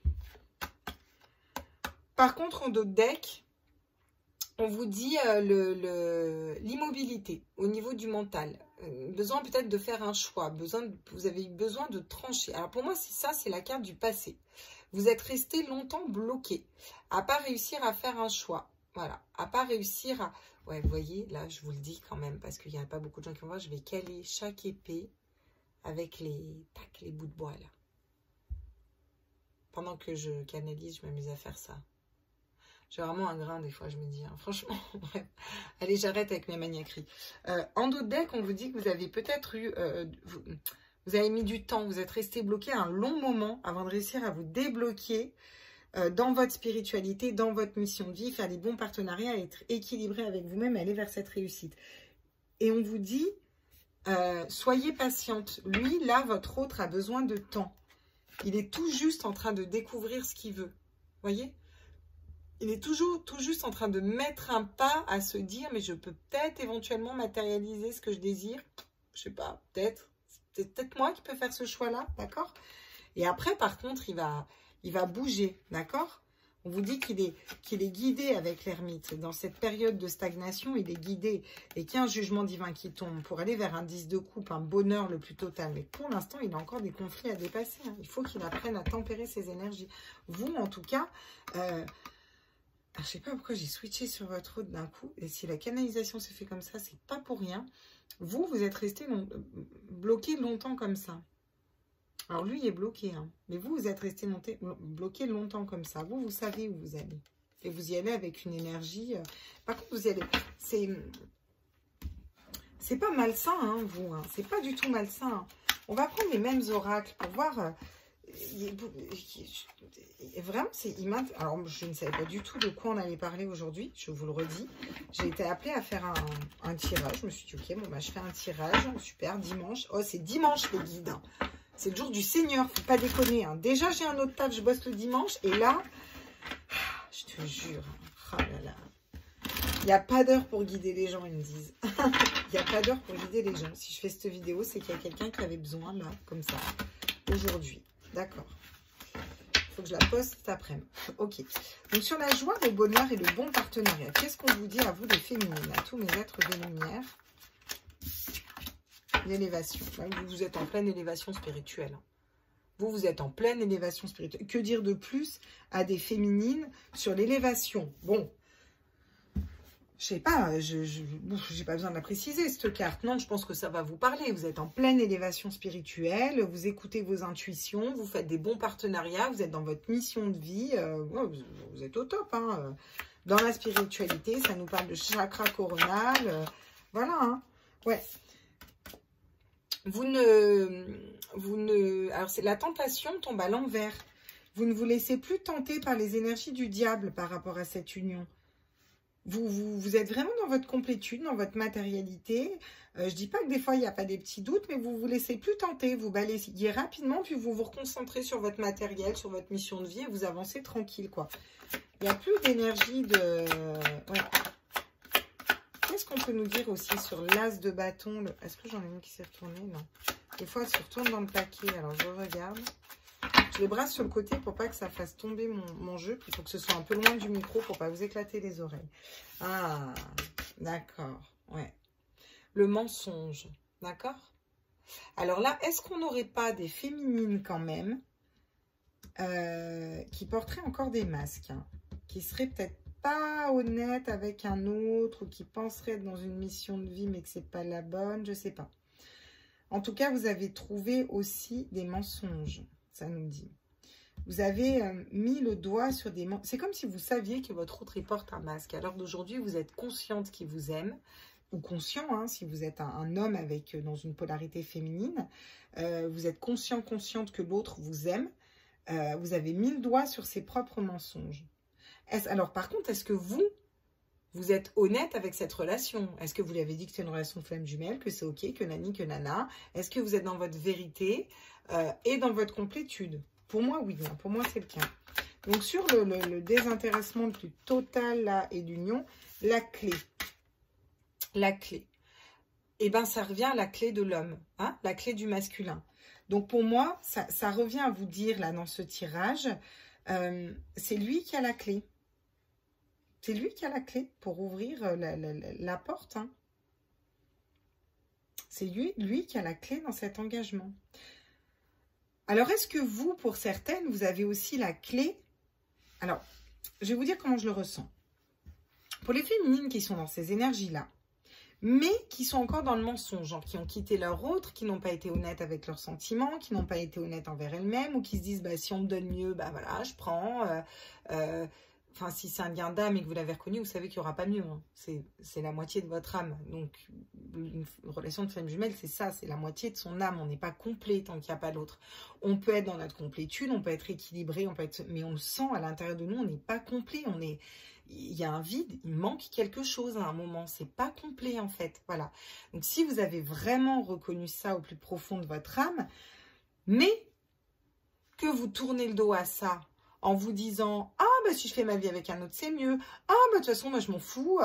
Par contre, en d'autres decks, on vous dit l'immobilité au niveau du mental. Besoin peut-être de faire un choix. Vous avez eu besoin de trancher. Alors pour moi, c'est la carte du passé. Vous êtes resté longtemps bloqué. À pas réussir à faire un choix. Voilà. À pas réussir à... Ouais, vous voyez, là, je vous le dis quand même, parce qu'il n'y a pas beaucoup de gens qui vont voir. Je vais caler chaque épée avec les bouts de bois, là. Pendant que je canalise, je m'amuse à faire ça. J'ai vraiment un grain des fois, je me dis. Hein. Franchement, bref. Allez, j'arrête avec mes maniaqueries. En d'autres decks, on vous dit que vous avez peut-être eu... vous avez mis du temps, vous êtes resté bloqué un long moment avant de réussir à vous débloquer dans votre spiritualité, dans votre mission de vie, faire des bons partenariats, être équilibré avec vous-même, aller vers cette réussite. Et on vous dit, soyez patiente. Lui, là, votre autre a besoin de temps. Il est tout juste en train de découvrir ce qu'il veut. Voyez ? Il est toujours tout juste en train de mettre un pas à se dire, mais je peux peut-être éventuellement matérialiser ce que je désire. Je sais pas, peut-être. C'est peut-être moi qui peux faire ce choix-là, d'accord? Et après, par contre, il va bouger, d'accord? On vous dit qu'il est guidé avec l'ermite. Dans cette période de stagnation, il est guidé. Et qu'il y a un jugement divin qui tombe pour aller vers un 10 de coupe, un bonheur le plus total. Mais pour l'instant, il a encore des conflits à dépasser. Hein. Il faut qu'il apprenne à tempérer ses énergies. Vous, en tout cas... je ne sais pas pourquoi j'ai switché sur votre autre d'un coup. Et si la canalisation se fait comme ça, c'est pas pour rien. Vous êtes resté bloqué longtemps comme ça. Alors lui, il est bloqué. Hein. Mais vous êtes resté bloqué longtemps comme ça. Vous savez où vous allez. Et vous y allez avec une énergie. Par contre, vous y allez... C'est pas malsain, hein, vous. Hein. C'est pas du tout malsain. Hein. On va prendre les mêmes oracles pour voir... Vraiment, alors je ne savais pas du tout de quoi on allait parler aujourd'hui, je vous le redis. J'ai été appelée à faire un tirage. Je me suis dit, ok, bon, bah, je fais un tirage. Super, dimanche. Oh, c'est dimanche les guides. Hein. C'est le jour du Seigneur, faut pas déconner. Hein. Déjà, j'ai un autre taf, je bosse le dimanche. Et là, je te jure, oh là là. Il n'y a pas d'heure pour guider les gens, ils me disent. Il n'y a pas d'heure pour guider les gens. Si je fais cette vidéo, c'est qu'il y a quelqu'un qui avait besoin, là, comme ça, aujourd'hui. D'accord. Il faut que je la poste cet après-midi. Ok. Donc, sur la joie, le bonheur et le bon partenariat, qu'est-ce qu'on vous dit à vous, les féminines, à tous mes êtres de lumière? L'élévation. Vous êtes en pleine élévation spirituelle. Vous êtes en pleine élévation spirituelle. Que dire de plus à des féminines sur l'élévation? Bon. Je sais pas, j'ai pas besoin de la préciser, cette carte. Non, je pense que ça va vous parler. Vous êtes en pleine élévation spirituelle, vous écoutez vos intuitions, vous faites des bons partenariats, vous êtes dans votre mission de vie. Vous êtes au top. Hein. Dans la spiritualité, ça nous parle de chakra coronal. Voilà. Hein. Ouais. Alors, la tentation tombe à l'envers. Vous ne vous laissez plus tenter par les énergies du diable par rapport à cette union. Vous êtes vraiment dans votre complétude, dans votre matérialité. Je dis pas que des fois, il n'y a pas des petits doutes, mais vous ne vous laissez plus tenter. Vous balayez rapidement, puis vous vous reconcentrez sur votre matériel, sur votre mission de vie, et vous avancez tranquille, quoi. Il n'y a plus d'énergie de... Ouais. Qu'est-ce qu'on peut nous dire aussi sur l'as de bâton? Est-ce que j'en ai une qui s'est retournée? Non. Des fois, elle se retourne dans le paquet. Alors, je regarde. Je les brasse sur le côté pour pas que ça fasse tomber mon jeu. Puis il faut que ce soit un peu loin du micro pour pas vous éclater les oreilles. Ah, d'accord. Ouais. Le mensonge. D'accord? Alors là, est-ce qu'on n'aurait pas des féminines quand même qui porteraient encore des masques, hein, qui seraient peut-être pas honnêtes avec un autre ou qui penseraient être dans une mission de vie mais que c'est pas la bonne, je sais pas. En tout cas, vous avez trouvé aussi des mensonges. Ça nous dit. Vous avez mis le doigt sur des... C'est comme si vous saviez que votre autre porte un masque. À l'heure d'aujourd'hui, vous êtes consciente qu'il vous aime, ou conscient, hein, si vous êtes un homme avec dans une polarité féminine. Vous êtes consciente que l'autre vous aime. Vous avez mis le doigt sur ses propres mensonges. Alors, par contre, est-ce que vous êtes honnête avec cette relation? Est-ce que vous lui avez dit que c'est une relation flamme jumelle, que c'est ok, que nani, que nana? Est-ce que vous êtes dans votre vérité et dans votre complétude? Pour moi, oui. Hein, pour moi, c'est le cas. Donc, sur le désintéressement le plus total là, et l'union, la clé. La clé. Eh bien, ça revient à la clé de l'homme, hein, la clé du masculin. Donc, pour moi, ça revient à vous dire, là, dans ce tirage, c'est lui qui a la clé. C'est lui qui a la clé pour ouvrir la porte. Hein. C'est lui qui a la clé dans cet engagement. Alors, est-ce que vous, pour certaines, vous avez aussi la clé? Alors, je vais vous dire comment je le ressens. Pour les féminines qui sont dans ces énergies-là, mais qui sont encore dans le mensonge, genre qui ont quitté leur autre, qui n'ont pas été honnêtes avec leurs sentiments, qui n'ont pas été honnêtes envers elles-mêmes, ou qui se disent, bah, si on me donne mieux, bah voilà, je prends. Enfin, si c'est un lien d'âme et que vous l'avez reconnu, vous savez qu'il n'y aura pas mieux. Hein. C'est la moitié de votre âme. Donc, une relation de flamme jumelle, c'est ça, c'est la moitié de son âme. On n'est pas complet tant qu'il n'y a pas l'autre. On peut être dans notre complétude, on peut être équilibré, mais on le sent à l'intérieur de nous, on n'est pas complet. Il y a un vide, il manque quelque chose à un moment. C'est pas complet, en fait. Voilà. Donc, si vous avez vraiment reconnu ça au plus profond de votre âme, mais que vous tournez le dos à ça, en vous disant « Ah, bah, si je fais ma vie avec un autre, c'est mieux. Ah, bah, de toute façon, moi, je m'en fous.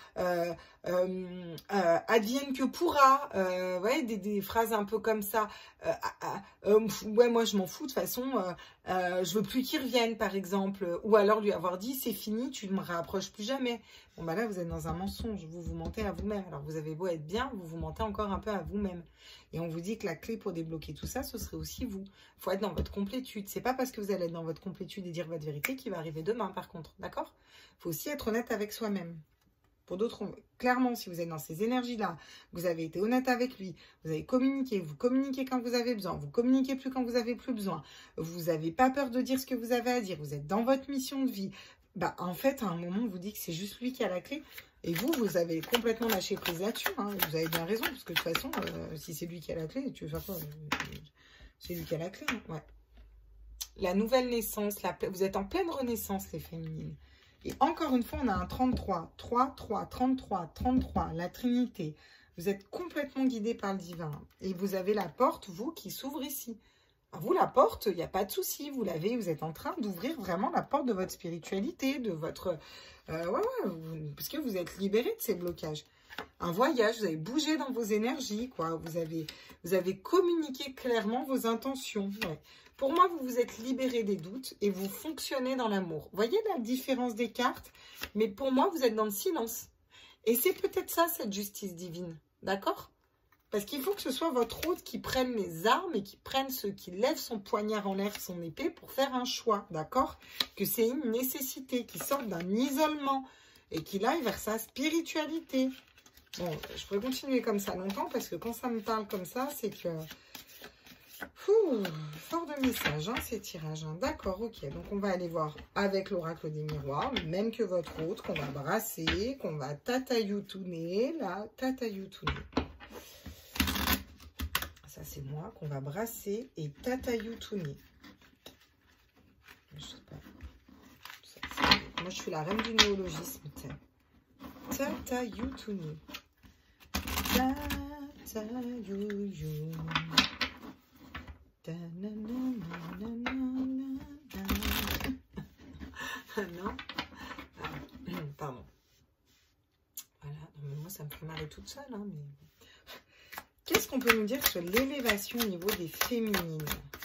Advienne que pourra. » Ouais, des phrases un peu comme ça. Ouais, moi, je m'en fous. De toute façon, je veux plus qu'il revienne, par exemple. Ou alors lui avoir dit « C'est fini, tu ne me rapproches plus jamais. » Bon, bah là, vous êtes dans un mensonge. Vous vous mentez à vous-même. Alors, vous avez beau être bien, vous vous mentez encore un peu à vous-même. Et on vous dit que la clé pour débloquer tout ça, ce serait aussi vous. Il faut être dans votre complétude. C'est pas parce que vous allez être dans votre complétude et dire votre vérité qui va arriver demain, par contre. D'accord? Il faut aussi être honnête avec soi-même. Pour d'autres, clairement, si vous êtes dans ces énergies-là, vous avez été honnête avec lui, vous avez communiqué, vous communiquez quand vous avez besoin, vous communiquez plus quand vous avez plus besoin, vous n'avez pas peur de dire ce que vous avez à dire, vous êtes dans votre mission de vie. Bah, en fait, à un moment, on vous dit que c'est juste lui qui a la clé. Et vous avez complètement lâché prise là-dessus. Hein. Vous avez bien raison, parce que de toute façon, si c'est lui qui a la clé, tu veux faire quoi? C'est lui qui a la clé. Hein. Ouais. La nouvelle naissance, vous êtes en pleine renaissance, les féminines. Et encore une fois, on a un 33. 3, 3, 33, 33, la Trinité. Vous êtes complètement guidés par le divin. Et vous avez la porte, vous, qui s'ouvre ici. Vous, la porte, il n'y a pas de souci, vous l'avez, vous êtes en train d'ouvrir vraiment la porte de votre spiritualité, de votre... parce que vous êtes libéré de ces blocages. Un voyage, vous avez bougé dans vos énergies, quoi. Vous avez communiqué clairement vos intentions. Ouais. Pour moi, vous vous êtes libéré des doutes et vous fonctionnez dans l'amour. Voyez la différence des cartes? Mais pour moi, vous êtes dans le silence. Et c'est peut-être ça, cette justice divine. D'accord? Parce qu'il faut que ce soit votre hôte qui prenne les armes et qui prenne ceux qui lèvent son poignard en l'air, son épée, pour faire un choix, d'accord? Que c'est une nécessité, qu'il sorte d'un isolement et qu'il aille vers sa spiritualité. Bon, je pourrais continuer comme ça longtemps parce que quand ça me parle comme ça, c'est que... fort de messages, hein, ces tirages. Hein. D'accord, ok. Donc, on va aller voir avec l'oracle des miroirs, le même que votre hôte, qu'on va brasser, qu'on va tatayoutourner, là, tatayoutourner. Ça, c'est moi qu'on va brasser et tatayoutourner. Je sais pas. Moi, je suis la reine du néologisme. Tatayoutourner. Tatayoutou. Non. Pardon. Voilà. Non, mais moi, ça me fait marrer toute seule. Hein, mais... Qu'est-ce qu'on peut nous dire sur l'élévation au niveau des féminines?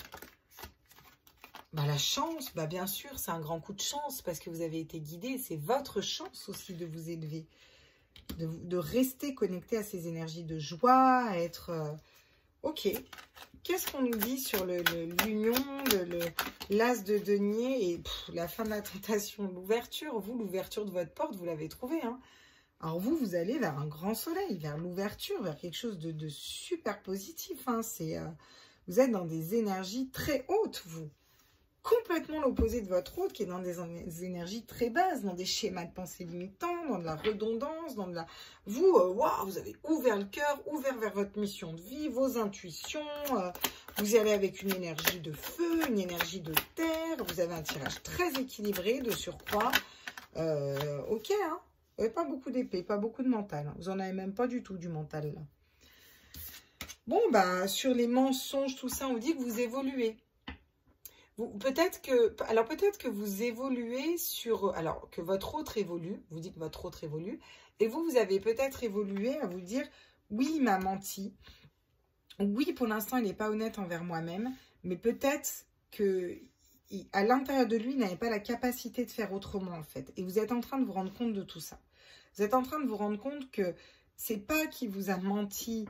La chance, bien sûr, c'est un grand coup de chance parce que vous avez été guidé. C'est votre chance aussi de vous élever. De rester connecté à ces énergies de joie, à être... Ok. Qu'est-ce qu'on nous dit sur l'union, l'as de denier et la fin de la tentation? L'ouverture, vous, l'ouverture de votre porte, vous l'avez trouvée. Hein. Alors vous allez vers un grand soleil, vers l'ouverture, vers quelque chose de super positif. Hein. Vous êtes dans des énergies très hautes, vous. Complètement l'opposé de votre hôte qui est dans des énergies très basses, dans des schémas de pensée limitants, dans de la redondance, dans de la... Vous, vous avez ouvert le cœur, ouvert vers votre mission de vie, vos intuitions, vous y allez avec une énergie de feu, une énergie de terre, vous avez un tirage très équilibré de surcroît. Ok, hein, vous n'avez pas beaucoup d'épée, pas beaucoup de mental, hein. Vous n'en avez même pas du tout du mental, là. Bon, sur les mensonges, tout ça, on dit que vous évoluez. Peut-être que vous évoluez sur... Alors, que votre autre évolue, vous dites que votre autre évolue, et vous avez peut-être évolué à vous dire, oui, il m'a menti, oui, pour l'instant, il n'est pas honnête envers moi-même, mais peut-être que à l'intérieur de lui, il n'avait pas la capacité de faire autrement, en fait. Et vous êtes en train de vous rendre compte de tout ça. Vous êtes en train de vous rendre compte que c'est pas qu'il vous a menti...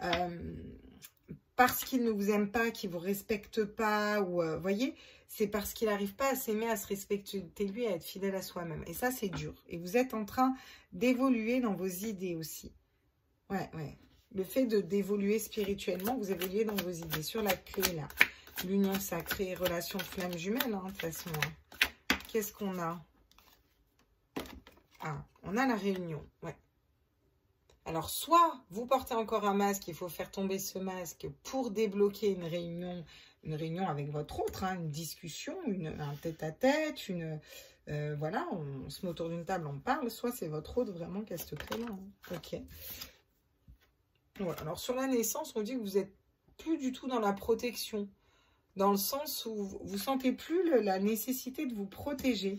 parce qu'il ne vous aime pas, qu'il ne vous respecte pas, ou voyez, c'est parce qu'il n'arrive pas à s'aimer, à se respecter lui, à être fidèle à soi-même. Et ça, c'est dur. Et vous êtes en train d'évoluer dans vos idées aussi. Ouais. Le fait d'évoluer spirituellement, vous évoluez dans vos idées. Sur la clé, là, l'union sacrée, relation de flamme jumelle, hein, de toute façon. Hein. Qu'est-ce qu'on a? Ah, on a la réunion, ouais. Alors, soit vous portez encore un masque, il faut faire tomber ce masque pour débloquer une réunion avec votre autre, hein, une discussion, un tête-à-tête, voilà, on se met autour d'une table, on parle, soit c'est votre autre vraiment qui a ce clé-là. Hein. Ok. Voilà. Alors, sur la naissance, on dit que vous n'êtes plus du tout dans la protection, dans le sens où vous ne sentez plus la nécessité de vous protéger.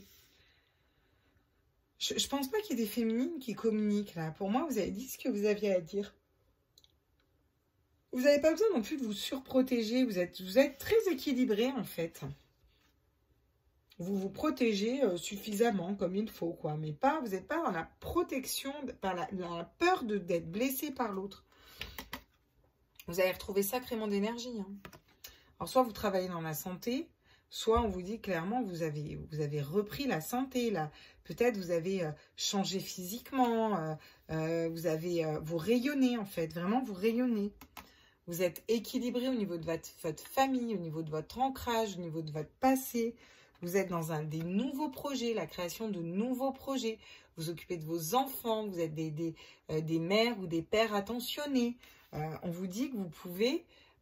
Je ne pense pas qu'il y ait des féminines qui communiquent là. Pour moi, vous avez dit ce que vous aviez à dire. Vous n'avez pas besoin non plus de vous surprotéger. Vous êtes très équilibré en fait. Vous vous protégez suffisamment comme il faut, quoi. Mais pas, vous n'êtes pas dans la protection, dans la peur d'être blessé par l'autre. Vous allez retrouver sacrément d'énergie. Hein. Alors, soit vous travaillez dans la santé, soit on vous dit clairement vous avez repris la santé là. Peut-être vous avez changé physiquement, vous rayonnez en fait, vraiment vous rayonnez. Vous êtes équilibré au niveau de votre famille, au niveau de votre ancrage, au niveau de votre passé. Vous êtes dans des nouveaux projets, la création de nouveaux projets. Vous occupez de vos enfants, vous êtes des mères ou des pères attentionnés. On vous dit que vous pouvez...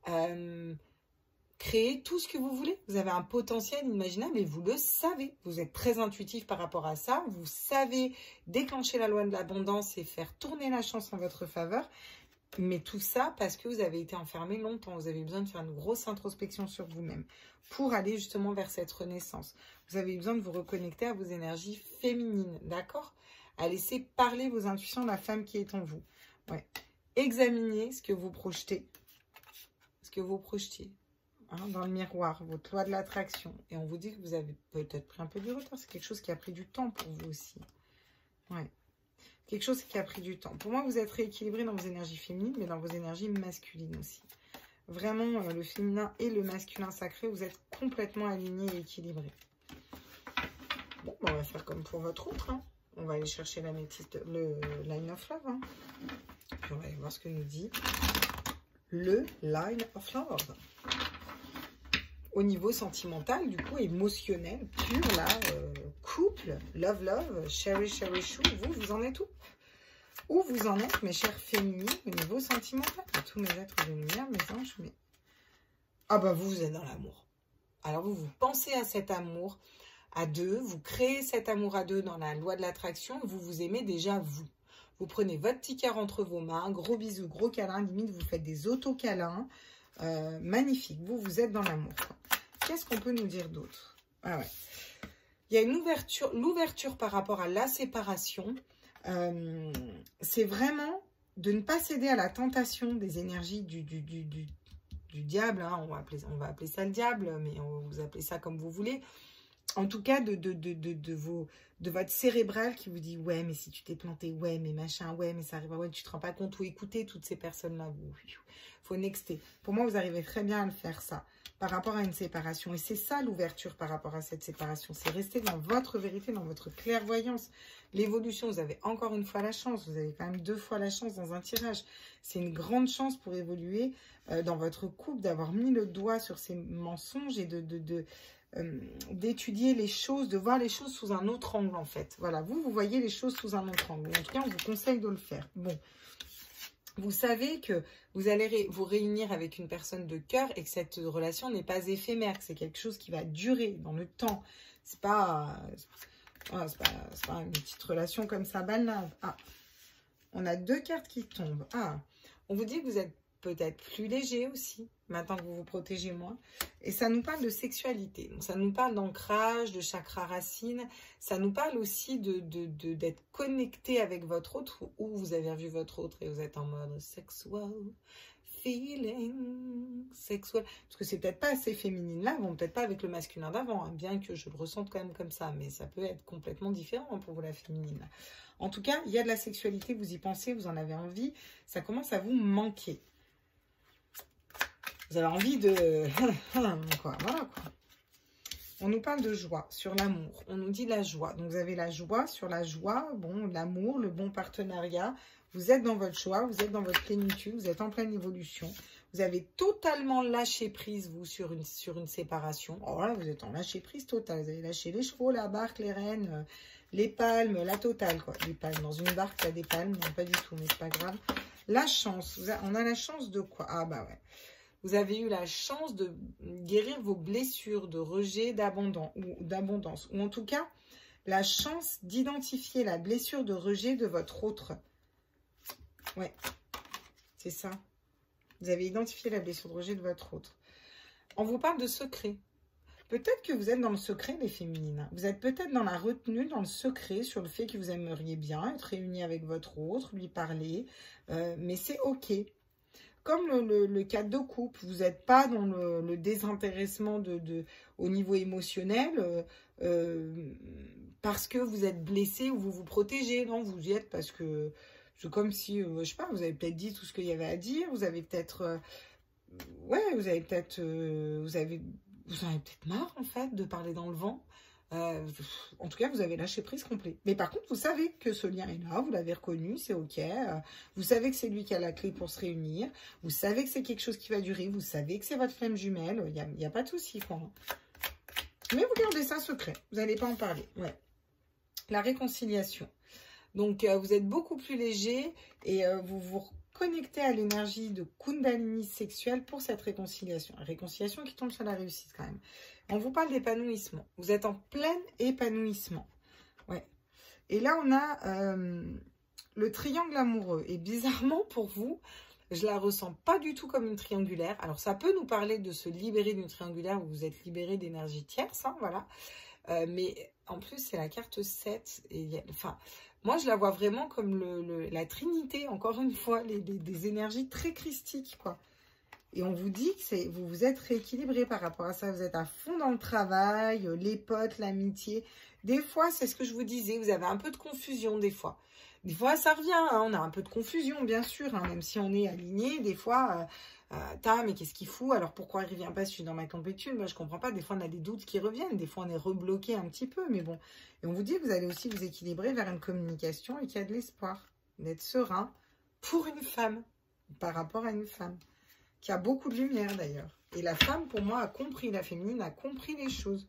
créer tout ce que vous voulez. Vous avez un potentiel inimaginable et vous le savez. Vous êtes très intuitif par rapport à ça. Vous savez déclencher la loi de l'abondance et faire tourner la chance en votre faveur. Mais tout ça parce que vous avez été enfermé longtemps. Vous avez besoin de faire une grosse introspection sur vous-même pour aller justement vers cette renaissance. Vous avez besoin de vous reconnecter à vos énergies féminines, d'accord? À laisser parler vos intuitions, la femme qui est en vous. Ouais. Examinez ce que vous projetez. Ce que vous projetiez hein, dans le miroir, votre loi de l'attraction. Et on vous dit que vous avez peut-être pris un peu du retard. C'est quelque chose qui a pris du temps pour vous aussi. Ouais. Quelque chose qui a pris du temps. Pour moi, vous êtes rééquilibré dans vos énergies féminines, mais dans vos énergies masculines aussi. Vraiment, le féminin et le masculin sacré, vous êtes complètement alignés et équilibrés. Bon, on va faire comme pour votre autre. Hein. On va aller chercher l'améthyste, le Line of Love. Hein. Puis on va aller voir ce que nous dit le Line of Love. Au niveau sentimental, du coup, émotionnel, pur, là, couple, love, cherish, vous en êtes où? Où vous en êtes, mes chères féminines, au niveau sentimental? Tous mes êtres de lumière, mes anges, mais... Ah bah, vous êtes dans l'amour. Alors, vous pensez à cet amour à deux, vous créez cet amour à deux dans la loi de l'attraction, vous vous aimez déjà, vous. Vous prenez votre petit cœur entre vos mains, gros bisous, gros câlins, limite, vous faites des auto-câlins. Magnifique, vous êtes dans l'amour. Qu'est-ce qu'on peut nous dire d'autre? Ah ouais. Il y a une ouverture, l'ouverture par rapport à la séparation. C'est vraiment de ne pas céder à la tentation des énergies du diable. Hein. On va appeler ça le diable, mais vous appelez ça comme vous voulez. En tout cas, de votre cérébral qui vous dit « Ouais, mais si tu t'es planté, ouais, mais machin, ouais, mais ça arrive, ouais, tu te rends pas compte. » Ou écoutez toutes ces personnes-là. Il faut nexter. Pour moi, vous arrivez très bien à le faire, ça, par rapport à une séparation. Et c'est ça l'ouverture par rapport à cette séparation. C'est rester dans votre vérité, dans votre clairvoyance. L'évolution, vous avez encore une fois la chance. Vous avez quand même 2 fois la chance dans un tirage. C'est une grande chance pour évoluer dans votre couple, d'avoir mis le doigt sur ces mensonges et d'étudier les choses, de voir les choses sous un autre angle en fait. Voilà, vous voyez les choses sous un autre angle. En tout cas, on vous conseille de le faire. Bon, vous savez que vous allez vous réunir avec une personne de cœur et que cette relation n'est pas éphémère, que c'est quelque chose qui va durer dans le temps. C'est pas une petite relation comme ça, banale. Ah, on a 2 cartes qui tombent. Ah, on vous dit que vous êtes peut-être plus léger aussi, maintenant que vous vous protégez moins. Et ça nous parle de sexualité. Donc, ça nous parle d'ancrage, de chakra racine. Ça nous parle aussi d'être connecté avec votre autre, ou vous avez revu votre autre et vous êtes en mode sexual, feeling, sexual. Parce que c'est peut-être pas assez féminine là, bon, peut-être pas avec le masculin d'avant, hein, bien que je le ressente quand même comme ça, mais ça peut être complètement différent pour vous, la féminine. En tout cas, il y a de la sexualité, vous y pensez, vous en avez envie, ça commence à vous manquer. Vous avez envie de... quoi, voilà quoi. On nous parle de joie, sur l'amour. On nous dit la joie. Donc, vous avez la joie, sur la joie, bon, l'amour, le bon partenariat. Vous êtes dans votre joie, vous êtes dans votre plénitude, vous êtes en pleine évolution. Vous avez totalement lâché prise, vous, sur une séparation. Oh là, vous êtes en lâché prise totale. Vous avez lâché les chevaux, la barque, les rênes, les palmes, la totale, quoi. Les palmes. Dans une barque, il y a des palmes. Non, pas du tout, mais c'est pas grave. La chance. On a la chance de quoi? Ah, bah ouais. Vous avez eu la chance de guérir vos blessures de rejet, d'abondance. Ou en tout cas, la chance d'identifier la blessure de rejet de votre autre. Ouais, c'est ça. Vous avez identifié la blessure de rejet de votre autre. On vous parle de secret. Peut-être que vous êtes dans le secret, les féminines. Vous êtes peut-être dans la retenue, dans le secret, sur le fait que vous aimeriez bien être réunis avec votre autre, lui parler. Mais c'est OK. Comme le cadre de couple, vous n'êtes pas dans le désintéressement au niveau émotionnel parce que vous êtes blessé ou vous vous protégez. Non, vous y êtes parce que c'est comme si, je sais pas, vous avez peut-être dit tout ce qu'il y avait à dire. Vous avez peut-être, vous en avez peut-être marre en fait de parler dans le vent. En tout cas, vous avez lâché prise complet. Mais par contre, vous savez que ce lien est là, vous l'avez reconnu, c'est OK. Vous savez que c'est lui qui a la clé pour se réunir. Vous savez que c'est quelque chose qui va durer. Vous savez que c'est votre flamme jumelle. Il n'y a pas de souci, quoi. Mais vous gardez ça secret. Vous n'allez pas en parler. Ouais. La réconciliation. Donc, vous êtes beaucoup plus léger et vous vous connectez à l'énergie de Kundalini sexuelle pour cette réconciliation. Réconciliation qui tombe sur la réussite quand même. On vous parle d'épanouissement. Vous êtes en plein épanouissement. Ouais. Et là, on a le triangle amoureux. Et bizarrement pour vous, Je la ressens pas du tout comme une triangulaire. Alors, ça peut nous parler de se libérer d'une triangulaire où vous êtes libéré d'énergie tierce, hein, voilà. Mais en plus, c'est la carte 7. Et enfin, moi, je la vois vraiment comme la trinité, encore une fois, des énergies très christiques, quoi. Et on vous dit que vous vous êtes rééquilibré par rapport à ça. Vous êtes à fond dans le travail, les potes, l'amitié. Des fois, c'est ce que je vous disais, vous avez un peu de confusion des fois. Des fois, ça revient, hein, on a un peu de confusion, bien sûr, hein, même si on est aligné. Des fois, mais qu'est-ce qu'il fout? Alors, pourquoi il ne revient pas si je suis dans ma complétude? Moi, je ne comprends pas. Des fois, on a des doutes qui reviennent. Des fois, on est rebloqué un petit peu. Mais bon, et on vous dit que vous allez aussi vous équilibrer vers une communication et qu'il y a de l'espoir. D'être serein pour une femme, par rapport à une femme. Qui a beaucoup de lumière, d'ailleurs. Et la femme, pour moi, a compris. La féminine a compris les choses.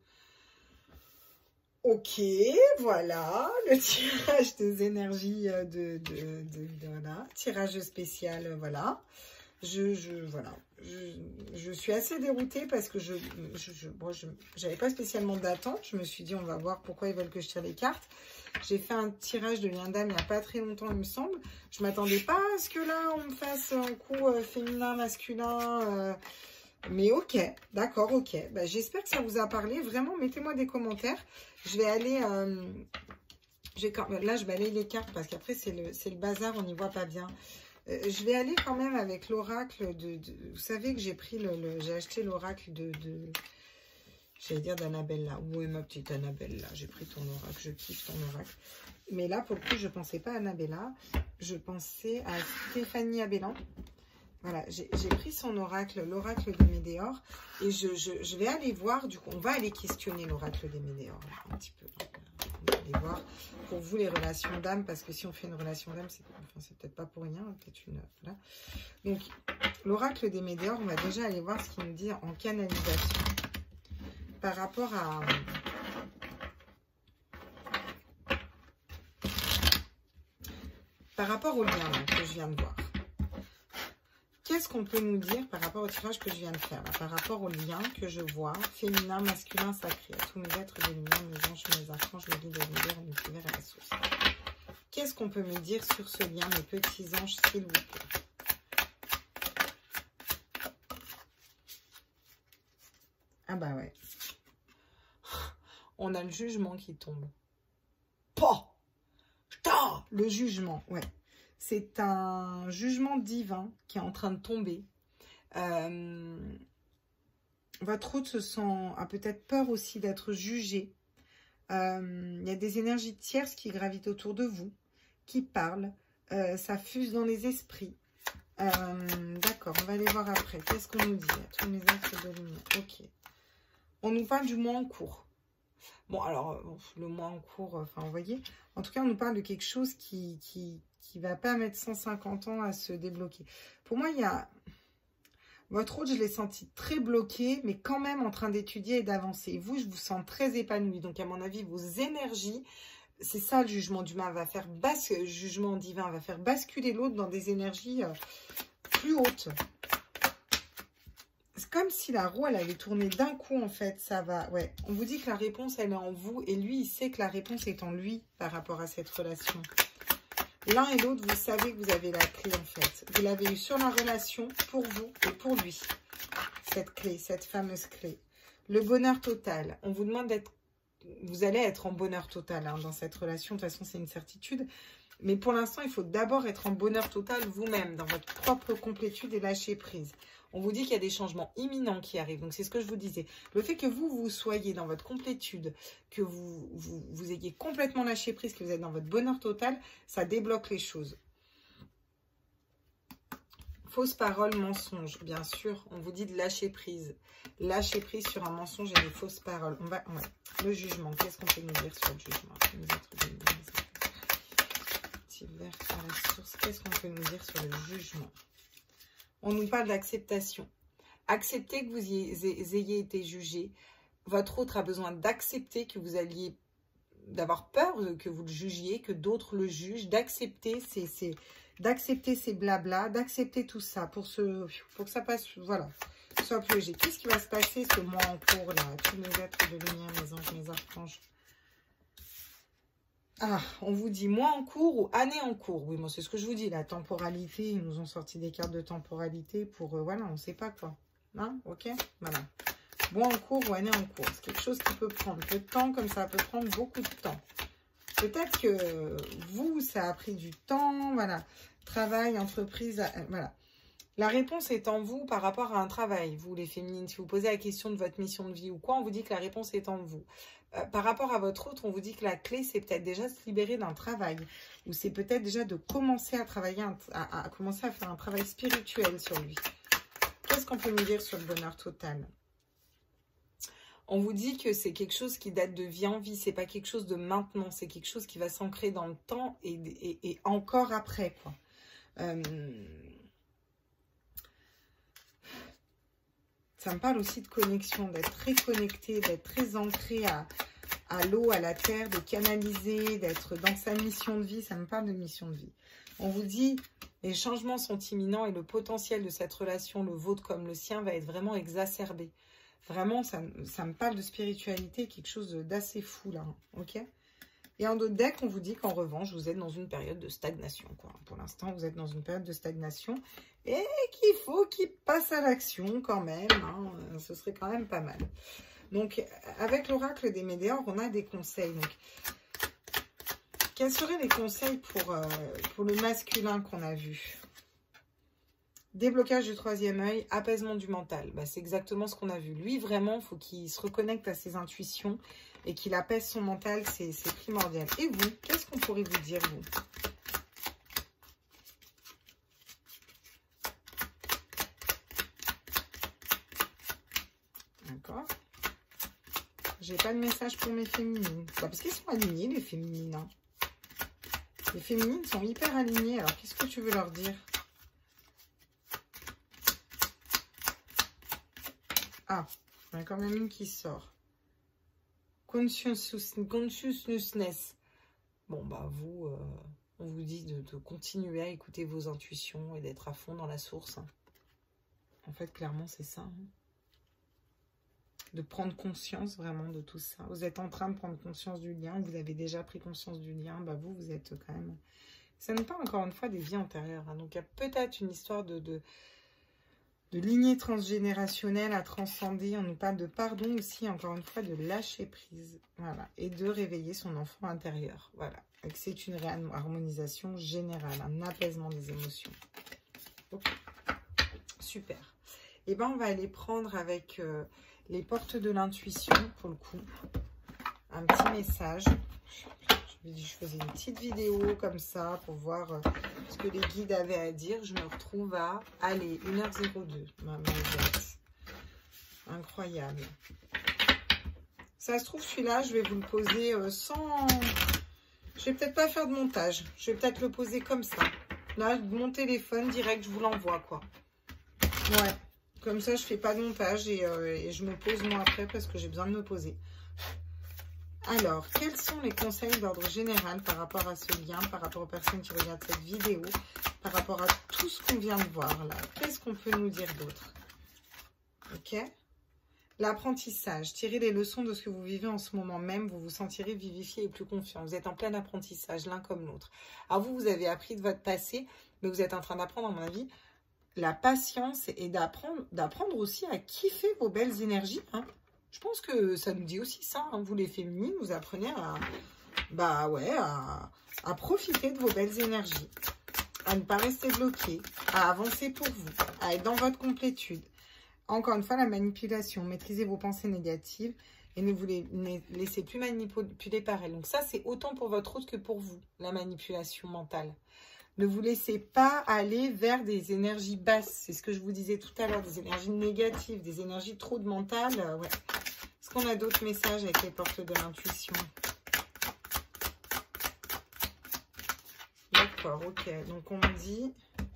Ok, voilà, le tirage des énergies voilà, tirage spécial, voilà. Voilà. Je suis assez déroutée parce que je n'avais pas spécialement d'attente. Je me suis dit, on va voir pourquoi ils veulent que je tire les cartes. J'ai fait un tirage de lien d'âme il n'y a pas très longtemps, il me semble. Je ne m'attendais pas à ce que là, on me fasse un coup féminin, masculin. Mais ok, d'accord, ok. Bah, j'espère que ça vous a parlé. Vraiment, mettez-moi des commentaires. Je vais aller... là, je balaye les cartes parce qu'après, c'est le bazar, on n'y voit pas bien. Je vais aller quand même avec l'oracle vous savez que j'ai pris j'ai acheté l'oracle j'allais dire d'Annabella. Où est ma petite Annabella? J'ai pris ton oracle, je kiffe ton oracle. Mais là, pour le coup, je ne pensais pas à Annabella. Je pensais à Stéphanie Abellan. Voilà, j'ai pris son oracle, l'oracle des Médéors. Et je vais aller voir, du coup, on va aller questionner l'oracle des Médéors. Un petit peu. On va aller voir pour vous les relations d'âme, parce que si on fait une relation d'âme, c'est peut-être pas pour rien, peut-être une... Voilà. Donc, l'oracle des Médéors, on va déjà aller voir ce qu'il nous dit en canalisation. Par rapport à... Par rapport au lien là, que je viens de voir. Qu'est-ce qu'on peut nous dire par rapport au tirage que je viens de faire là, par rapport au lien que je vois, féminin, masculin, sacré, à tous mes êtres de lumière, mes anges, mes archanges, mes guides, l'univers, l'univers et la source. Qu'est-ce qu'on peut me dire sur ce lien, mes petits anges, s'il vous plaît? Ah bah ouais. On a le jugement qui tombe. Pas! Le jugement, ouais. C'est un jugement divin qui est en train de tomber. Votre hôte a peut-être peur aussi d'être jugé. Il y a des énergies tierces qui gravitent autour de vous, qui parlent. Ça fuse dans les esprits. D'accord, on va aller voir après. Qu'est-ce qu'on nous dit? Tous mes êtres de lumière. Ok. On nous parle du mois en cours. Bon, alors, le mois en cours, enfin, vous voyez. En tout cas, on nous parle de quelque chose qui va pas mettre 150 ans à se débloquer. Pour moi, il y a... Votre hôte, je l'ai senti très bloqué, mais quand même en train d'étudier et d'avancer. Vous, je vous sens très épanoui. Donc, à mon avis, vos énergies, c'est ça le jugement divin va faire jugement divin va faire basculer l'autre dans des énergies plus hautes. C'est comme si la roue, elle avait tourné d'un coup, en fait. Ça va, ouais. On vous dit que la réponse, elle est en vous. Et lui, il sait que la réponse est en lui par rapport à cette relation. L'un et l'autre, vous savez que vous avez la clé, en fait. Vous l'avez eu sur la relation, pour vous et pour lui. Cette clé, cette fameuse clé. Le bonheur total. On vous demande d'être... Vous allez être en bonheur total hein, dans cette relation. De toute façon, c'est une certitude. Mais pour l'instant, il faut d'abord être en bonheur total vous-même, dans votre propre complétude et lâcher prise. On vous dit qu'il y a des changements imminents qui arrivent. Donc, c'est ce que je vous disais. Le fait que vous soyez dans votre complétude, que vous ayez complètement lâché prise, que vous êtes dans votre bonheur total, ça débloque les choses. Fausse parole, mensonge. Bien sûr, on vous dit de lâcher prise. Lâcher prise sur un mensonge et des fausses paroles. Ouais. Le jugement. Qu'est-ce qu'on peut nous dire sur le jugement? Qu'est-ce qu'on peut nous dire sur le jugement? On nous parle d'acceptation. Acceptez que vous ayez été jugé. Votre autre a besoin d'accepter que vous alliez, d'avoir peur que vous le jugiez, que d'autres le jugent, d'accepter ces blabla, d'accepter tout ça pour que ça passe, voilà, soit plus léger. Qu'est-ce qui va se passer ce mois en cours là? Tous mes êtres de lumière, mes anges, mes archanges. Ah, on vous dit mois en cours ou année en cours. Oui, moi, c'est ce que je vous dis. La temporalité, ils nous ont sorti des cartes de temporalité pour... voilà, on ne sait pas quoi. Hein, ok, voilà. Mois en cours ou année en cours. C'est quelque chose qui peut prendre peu de temps, comme ça peut prendre beaucoup de temps. Peut-être que vous, ça a pris du temps, voilà. Travail, entreprise, voilà. La réponse est en vous par rapport à un travail. Vous, les féminines, si vous posez la question de votre mission de vie ou quoi, on vous dit que la réponse est en vous. Par rapport à votre autre, on vous dit que la clé, c'est peut-être déjà se libérer d'un travail. Ou c'est peut-être déjà de commencer à travailler, à commencer à faire un travail spirituel sur lui. Qu'est-ce qu'on peut nous dire sur le bonheur total? On vous dit que c'est quelque chose qui date de vie en vie. C'est pas quelque chose de maintenant. C'est quelque chose qui va s'ancrer dans le temps et encore après, quoi. Ça me parle aussi de connexion, d'être très connecté, d'être très ancré à l'eau, à la terre, de canaliser, d'être dans sa mission de vie. Ça me parle de mission de vie. On vous dit, les changements sont imminents et le potentiel de cette relation, le vôtre comme le sien, va être vraiment exacerbé. Vraiment, ça me parle de spiritualité, quelque chose d'assez fou là, ok? Et en d'autres decks, on vous dit qu'en revanche, vous êtes dans une période de stagnation, quoi. Pour l'instant, vous êtes dans une période de stagnation et qu'il faut qu'il passe à l'action quand même. Hein. Ce serait quand même pas mal. Donc, avec l'oracle des Médéors, on a des conseils. Donc, quels seraient les conseils pour le masculin qu'on a vu? Déblocage du troisième œil, apaisement du mental. Bah, c'est exactement ce qu'on a vu. Lui, vraiment, il faut qu'il se reconnecte à ses intuitions et qu'il apaise son mental, c'est primordial. Et vous, qu'est-ce qu'on pourrait vous dire, vous? D'accord. J'ai pas de message pour mes féminines. Bah, parce qu'ils sont alignés, les féminines. Hein. Les féminines sont hyper alignées. Alors, qu'est-ce que tu veux leur dire? Ah, il y en a quand même une qui sort. Consciousness. Bon, bah, vous, on vous dit de continuer à écouter vos intuitions et d'être à fond dans la source. Hein. En fait, clairement, c'est ça. Hein. De prendre conscience vraiment de tout ça. Vous êtes en train de prendre conscience du lien. Vous avez déjà pris conscience du lien. Bah, vous êtes quand même... Ça nous parle encore une fois des vies antérieures. Hein. Donc, il y a peut-être une histoire de lignée transgénérationnelle à transcender. On nous parle de pardon aussi, encore une fois, de lâcher prise. Voilà. Et de réveiller son enfant intérieur. Voilà. C'est une harmonisation générale, un apaisement des émotions. Okay. Super. Et ben on va aller prendre avec les portes de l'intuition, pour le coup. Un petit message. Je faisais une petite vidéo comme ça pour voir ce que les guides avaient à dire. Je me retrouve à, allez, 1h02. Incroyable. Ça se trouve, celui-là, je vais vous le poser sans... Je vais peut-être pas faire de montage. Je vais peut-être le poser comme ça. Là, mon téléphone, direct, je vous l'envoie, quoi. Ouais. Comme ça, je fais pas de montage et je me pose moi après parce que j'ai besoin de me poser. Alors, quels sont les conseils d'ordre général par rapport à ce lien, par rapport aux personnes qui regardent cette vidéo, par rapport à tout ce qu'on vient de voir là? Qu'est-ce qu'on peut nous dire d'autre? Ok. L'apprentissage. Tirez les leçons de ce que vous vivez en ce moment même. Vous vous sentirez vivifié et plus confiant. Vous êtes en plein apprentissage, l'un comme l'autre. Alors vous avez appris de votre passé, mais vous êtes en train d'apprendre, à mon avis, la patience et d'apprendre aussi à kiffer vos belles énergies. Hein. Je pense que ça nous dit aussi ça. Hein. Vous les féminines, vous apprenez à profiter de vos belles énergies, à ne pas rester bloqué, à avancer pour vous, à être dans votre complétude. Encore une fois, la manipulation. Maîtrisez vos pensées négatives et ne vous laissez plus manipuler par elles. Donc ça, c'est autant pour votre autre que pour vous, la manipulation mentale. Ne vous laissez pas aller vers des énergies basses. C'est ce que je vous disais tout à l'heure, des énergies négatives, des énergies trop de mental. Ouais. Est-ce qu'on a d'autres messages avec les portes de l'intuition? D'accord, ok. Donc on me dit...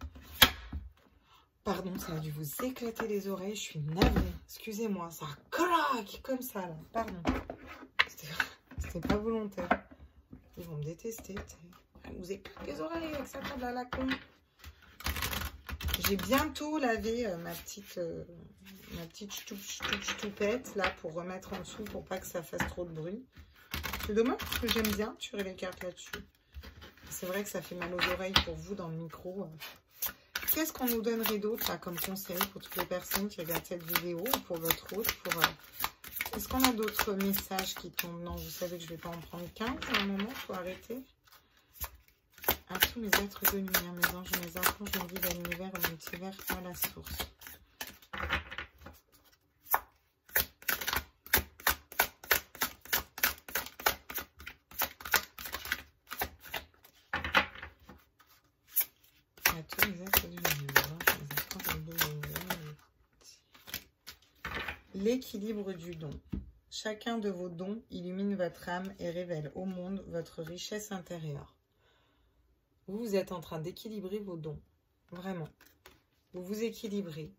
Pardon, ça a dû vous éclater les oreilles. Je suis navrée. Excusez-moi, ça claque comme ça, là. Pardon. C'était pas volontaire. Ils vont me détester. Elle vous éclate les oreilles avec sa table à la con. J'ai bientôt lavé ma petite ch'toupette là pour remettre en dessous pour pas que ça fasse trop de bruit. C'est dommage parce que j'aime bien tirer les cartes là-dessus. C'est vrai que ça fait mal aux oreilles pour vous dans le micro. Qu'est-ce qu'on nous donnerait d'autre là comme conseil pour toutes les personnes qui regardent cette vidéo ou pour votre hôte pour, Est-ce qu'on a d'autres messages qui tombent? Non, vous savez que je ne vais pas en prendre qu'un pour un moment, il faut arrêter. À tous mes êtres de lumière, mes anges, mes archanges, mes guides à l'univers, au multivers, à la source. À tous les êtres de lumière, mes anges, mes archanges, mes guides à l'univers. L'équilibre du don. Chacun de vos dons illumine votre âme et révèle au monde votre richesse intérieure. Vous êtes en train d'équilibrer vos dons. Vraiment. Vous vous équilibrez.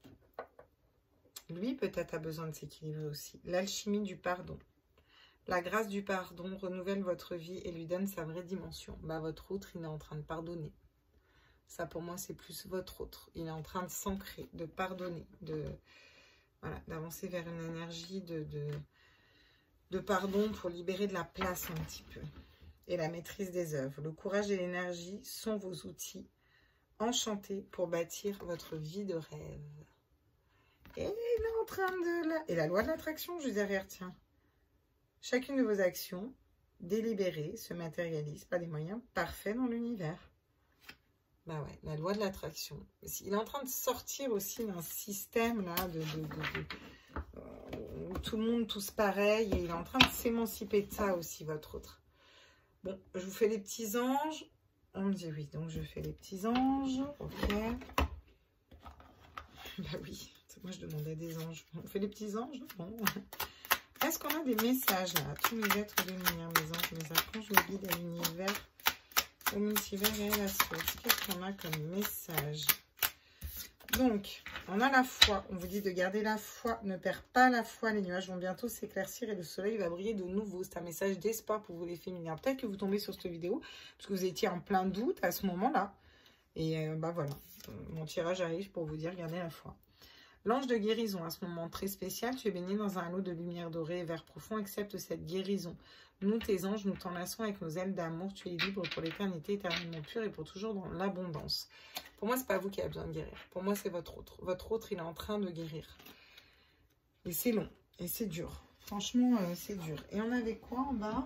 Lui, peut-être, a besoin de s'équilibrer aussi. L'alchimie du pardon. La grâce du pardon renouvelle votre vie et lui donne sa vraie dimension. Bah, votre autre, il est en train de pardonner. Ça, pour moi, c'est plus votre autre. Il est en train de s'ancrer, de pardonner, voilà, d'avancer vers une énergie de pardon pour libérer de la place un petit peu. Et la maîtrise des œuvres. Le courage et l'énergie sont vos outils enchantés pour bâtir votre vie de rêve. Et il est en train de... Et la loi de l'attraction, juste derrière, tiens. Chacune de vos actions délibérées se matérialise par des moyens parfaits dans l'univers. Bah ouais, la loi de l'attraction. Il est en train de sortir aussi d'un système là où tout le monde tous pareil. Et il est en train de s'émanciper de ça aussi, votre autre. Bon, je vous fais les petits anges. On me dit oui, donc je fais les petits anges. Ok. Bah oui, moi je demandais des anges. On fait les petits anges? Bon. Est-ce qu'on a des messages là? Tous mes êtres de lumière, mes anges, mes archanges, mes guides à l'univers, au multivers et à la source. Qu'est-ce qu'on a comme message? Donc, on a la foi. On vous dit de garder la foi. Ne perds pas la foi. Les nuages vont bientôt s'éclaircir et le soleil va briller de nouveau. C'est un message d'espoir pour vous les féminins. Peut-être que vous tombez sur cette vidéo parce que vous étiez en plein doute à ce moment-là. Et bah voilà, mon tirage arrive pour vous dire gardez la foi. L'ange de guérison, à ce moment très spécial, tu es baigné dans un halo de lumière dorée et vert profond. Accepte cette guérison. Nous, tes anges, nous t'enlaçons avec nos ailes d'amour. Tu es libre pour l'éternité, éternellement pure et pour toujours dans l'abondance. Pour moi, c'est pas vous qui avez besoin de guérir. Pour moi, c'est votre autre. Votre autre, il est en train de guérir. Et c'est long. Et c'est dur. Franchement, c'est dur. Et on avait quoi en bas?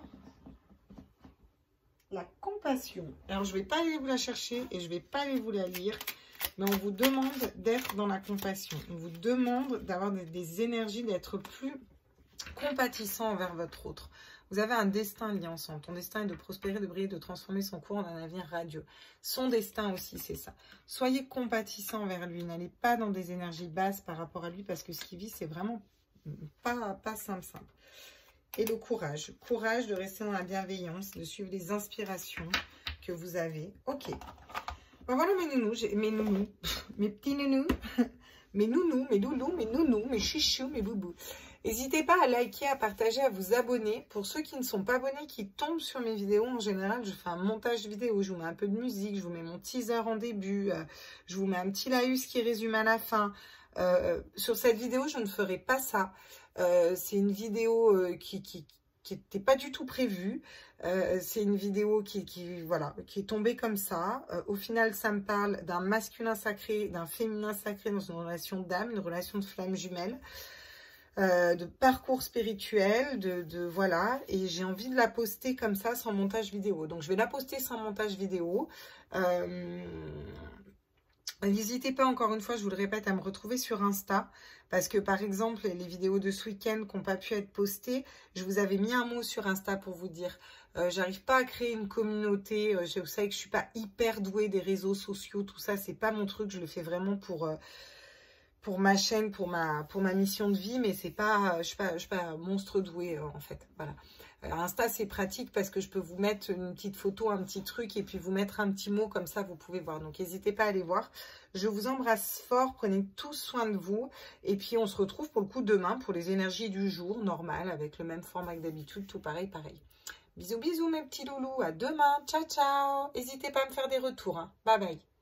La compassion. Alors, je ne vais pas aller vous la chercher et je ne vais pas aller vous la lire. Mais on vous demande d'être dans la compassion. On vous demande d'avoir des énergies, d'être plus compatissant envers votre autre. Vous avez un destin lié ensemble. Ton destin est de prospérer, de briller, de transformer son cours en un avenir radieux. Son destin aussi, c'est ça. Soyez compatissant envers lui. N'allez pas dans des énergies basses par rapport à lui parce que ce qu'il vit, c'est vraiment pas simple. Et le courage. Courage de rester dans la bienveillance, de suivre les inspirations que vous avez. Ok. Ben voilà mes nounous, mes petits nounous, mes nounous, mes loulous, mes nounous, mes chouchous, mes boubous. N'hésitez pas à liker, à partager, à vous abonner. Pour ceux qui ne sont pas abonnés, qui tombent sur mes vidéos, en général, je fais un montage vidéo. Je vous mets un peu de musique, je vous mets mon teaser en début, je vous mets un petit laïus qui résume à la fin. Sur cette vidéo, je ne ferai pas ça. C'est une vidéo qui n'était pas du tout prévue. C'est une vidéo qui est tombée comme ça. Au final, ça me parle d'un masculin sacré, d'un féminin sacré dans une relation d'âme, une relation de flamme jumelle. De parcours spirituel, voilà, et j'ai envie de la poster comme ça sans montage vidéo. Donc je vais la poster sans montage vidéo. N'hésitez pas, encore une fois, je vous le répète, à me retrouver sur Insta, parce que par exemple, les vidéos de ce week-end qui n'ont pas pu être postées, je vous avais mis un mot sur Insta pour vous dire, j'arrive pas à créer une communauté, vous savez que je suis pas hyper douée des réseaux sociaux, tout ça, c'est pas mon truc, je le fais vraiment pour ma chaîne, pour ma mission de vie, mais c'est pas, je suis pas monstre douée en fait, voilà. Insta c'est pratique parce que je peux vous mettre une petite photo, un petit truc et puis vous mettre un petit mot comme ça, vous pouvez voir. Donc n'hésitez pas à aller voir. Je vous embrasse fort, prenez tous soin de vous et puis on se retrouve pour le coup demain pour les énergies du jour, normal, avec le même format que d'habitude, tout pareil. Bisous bisous mes petits loulous, à demain, ciao ciao. N'hésitez pas à me faire des retours, hein. Bye bye.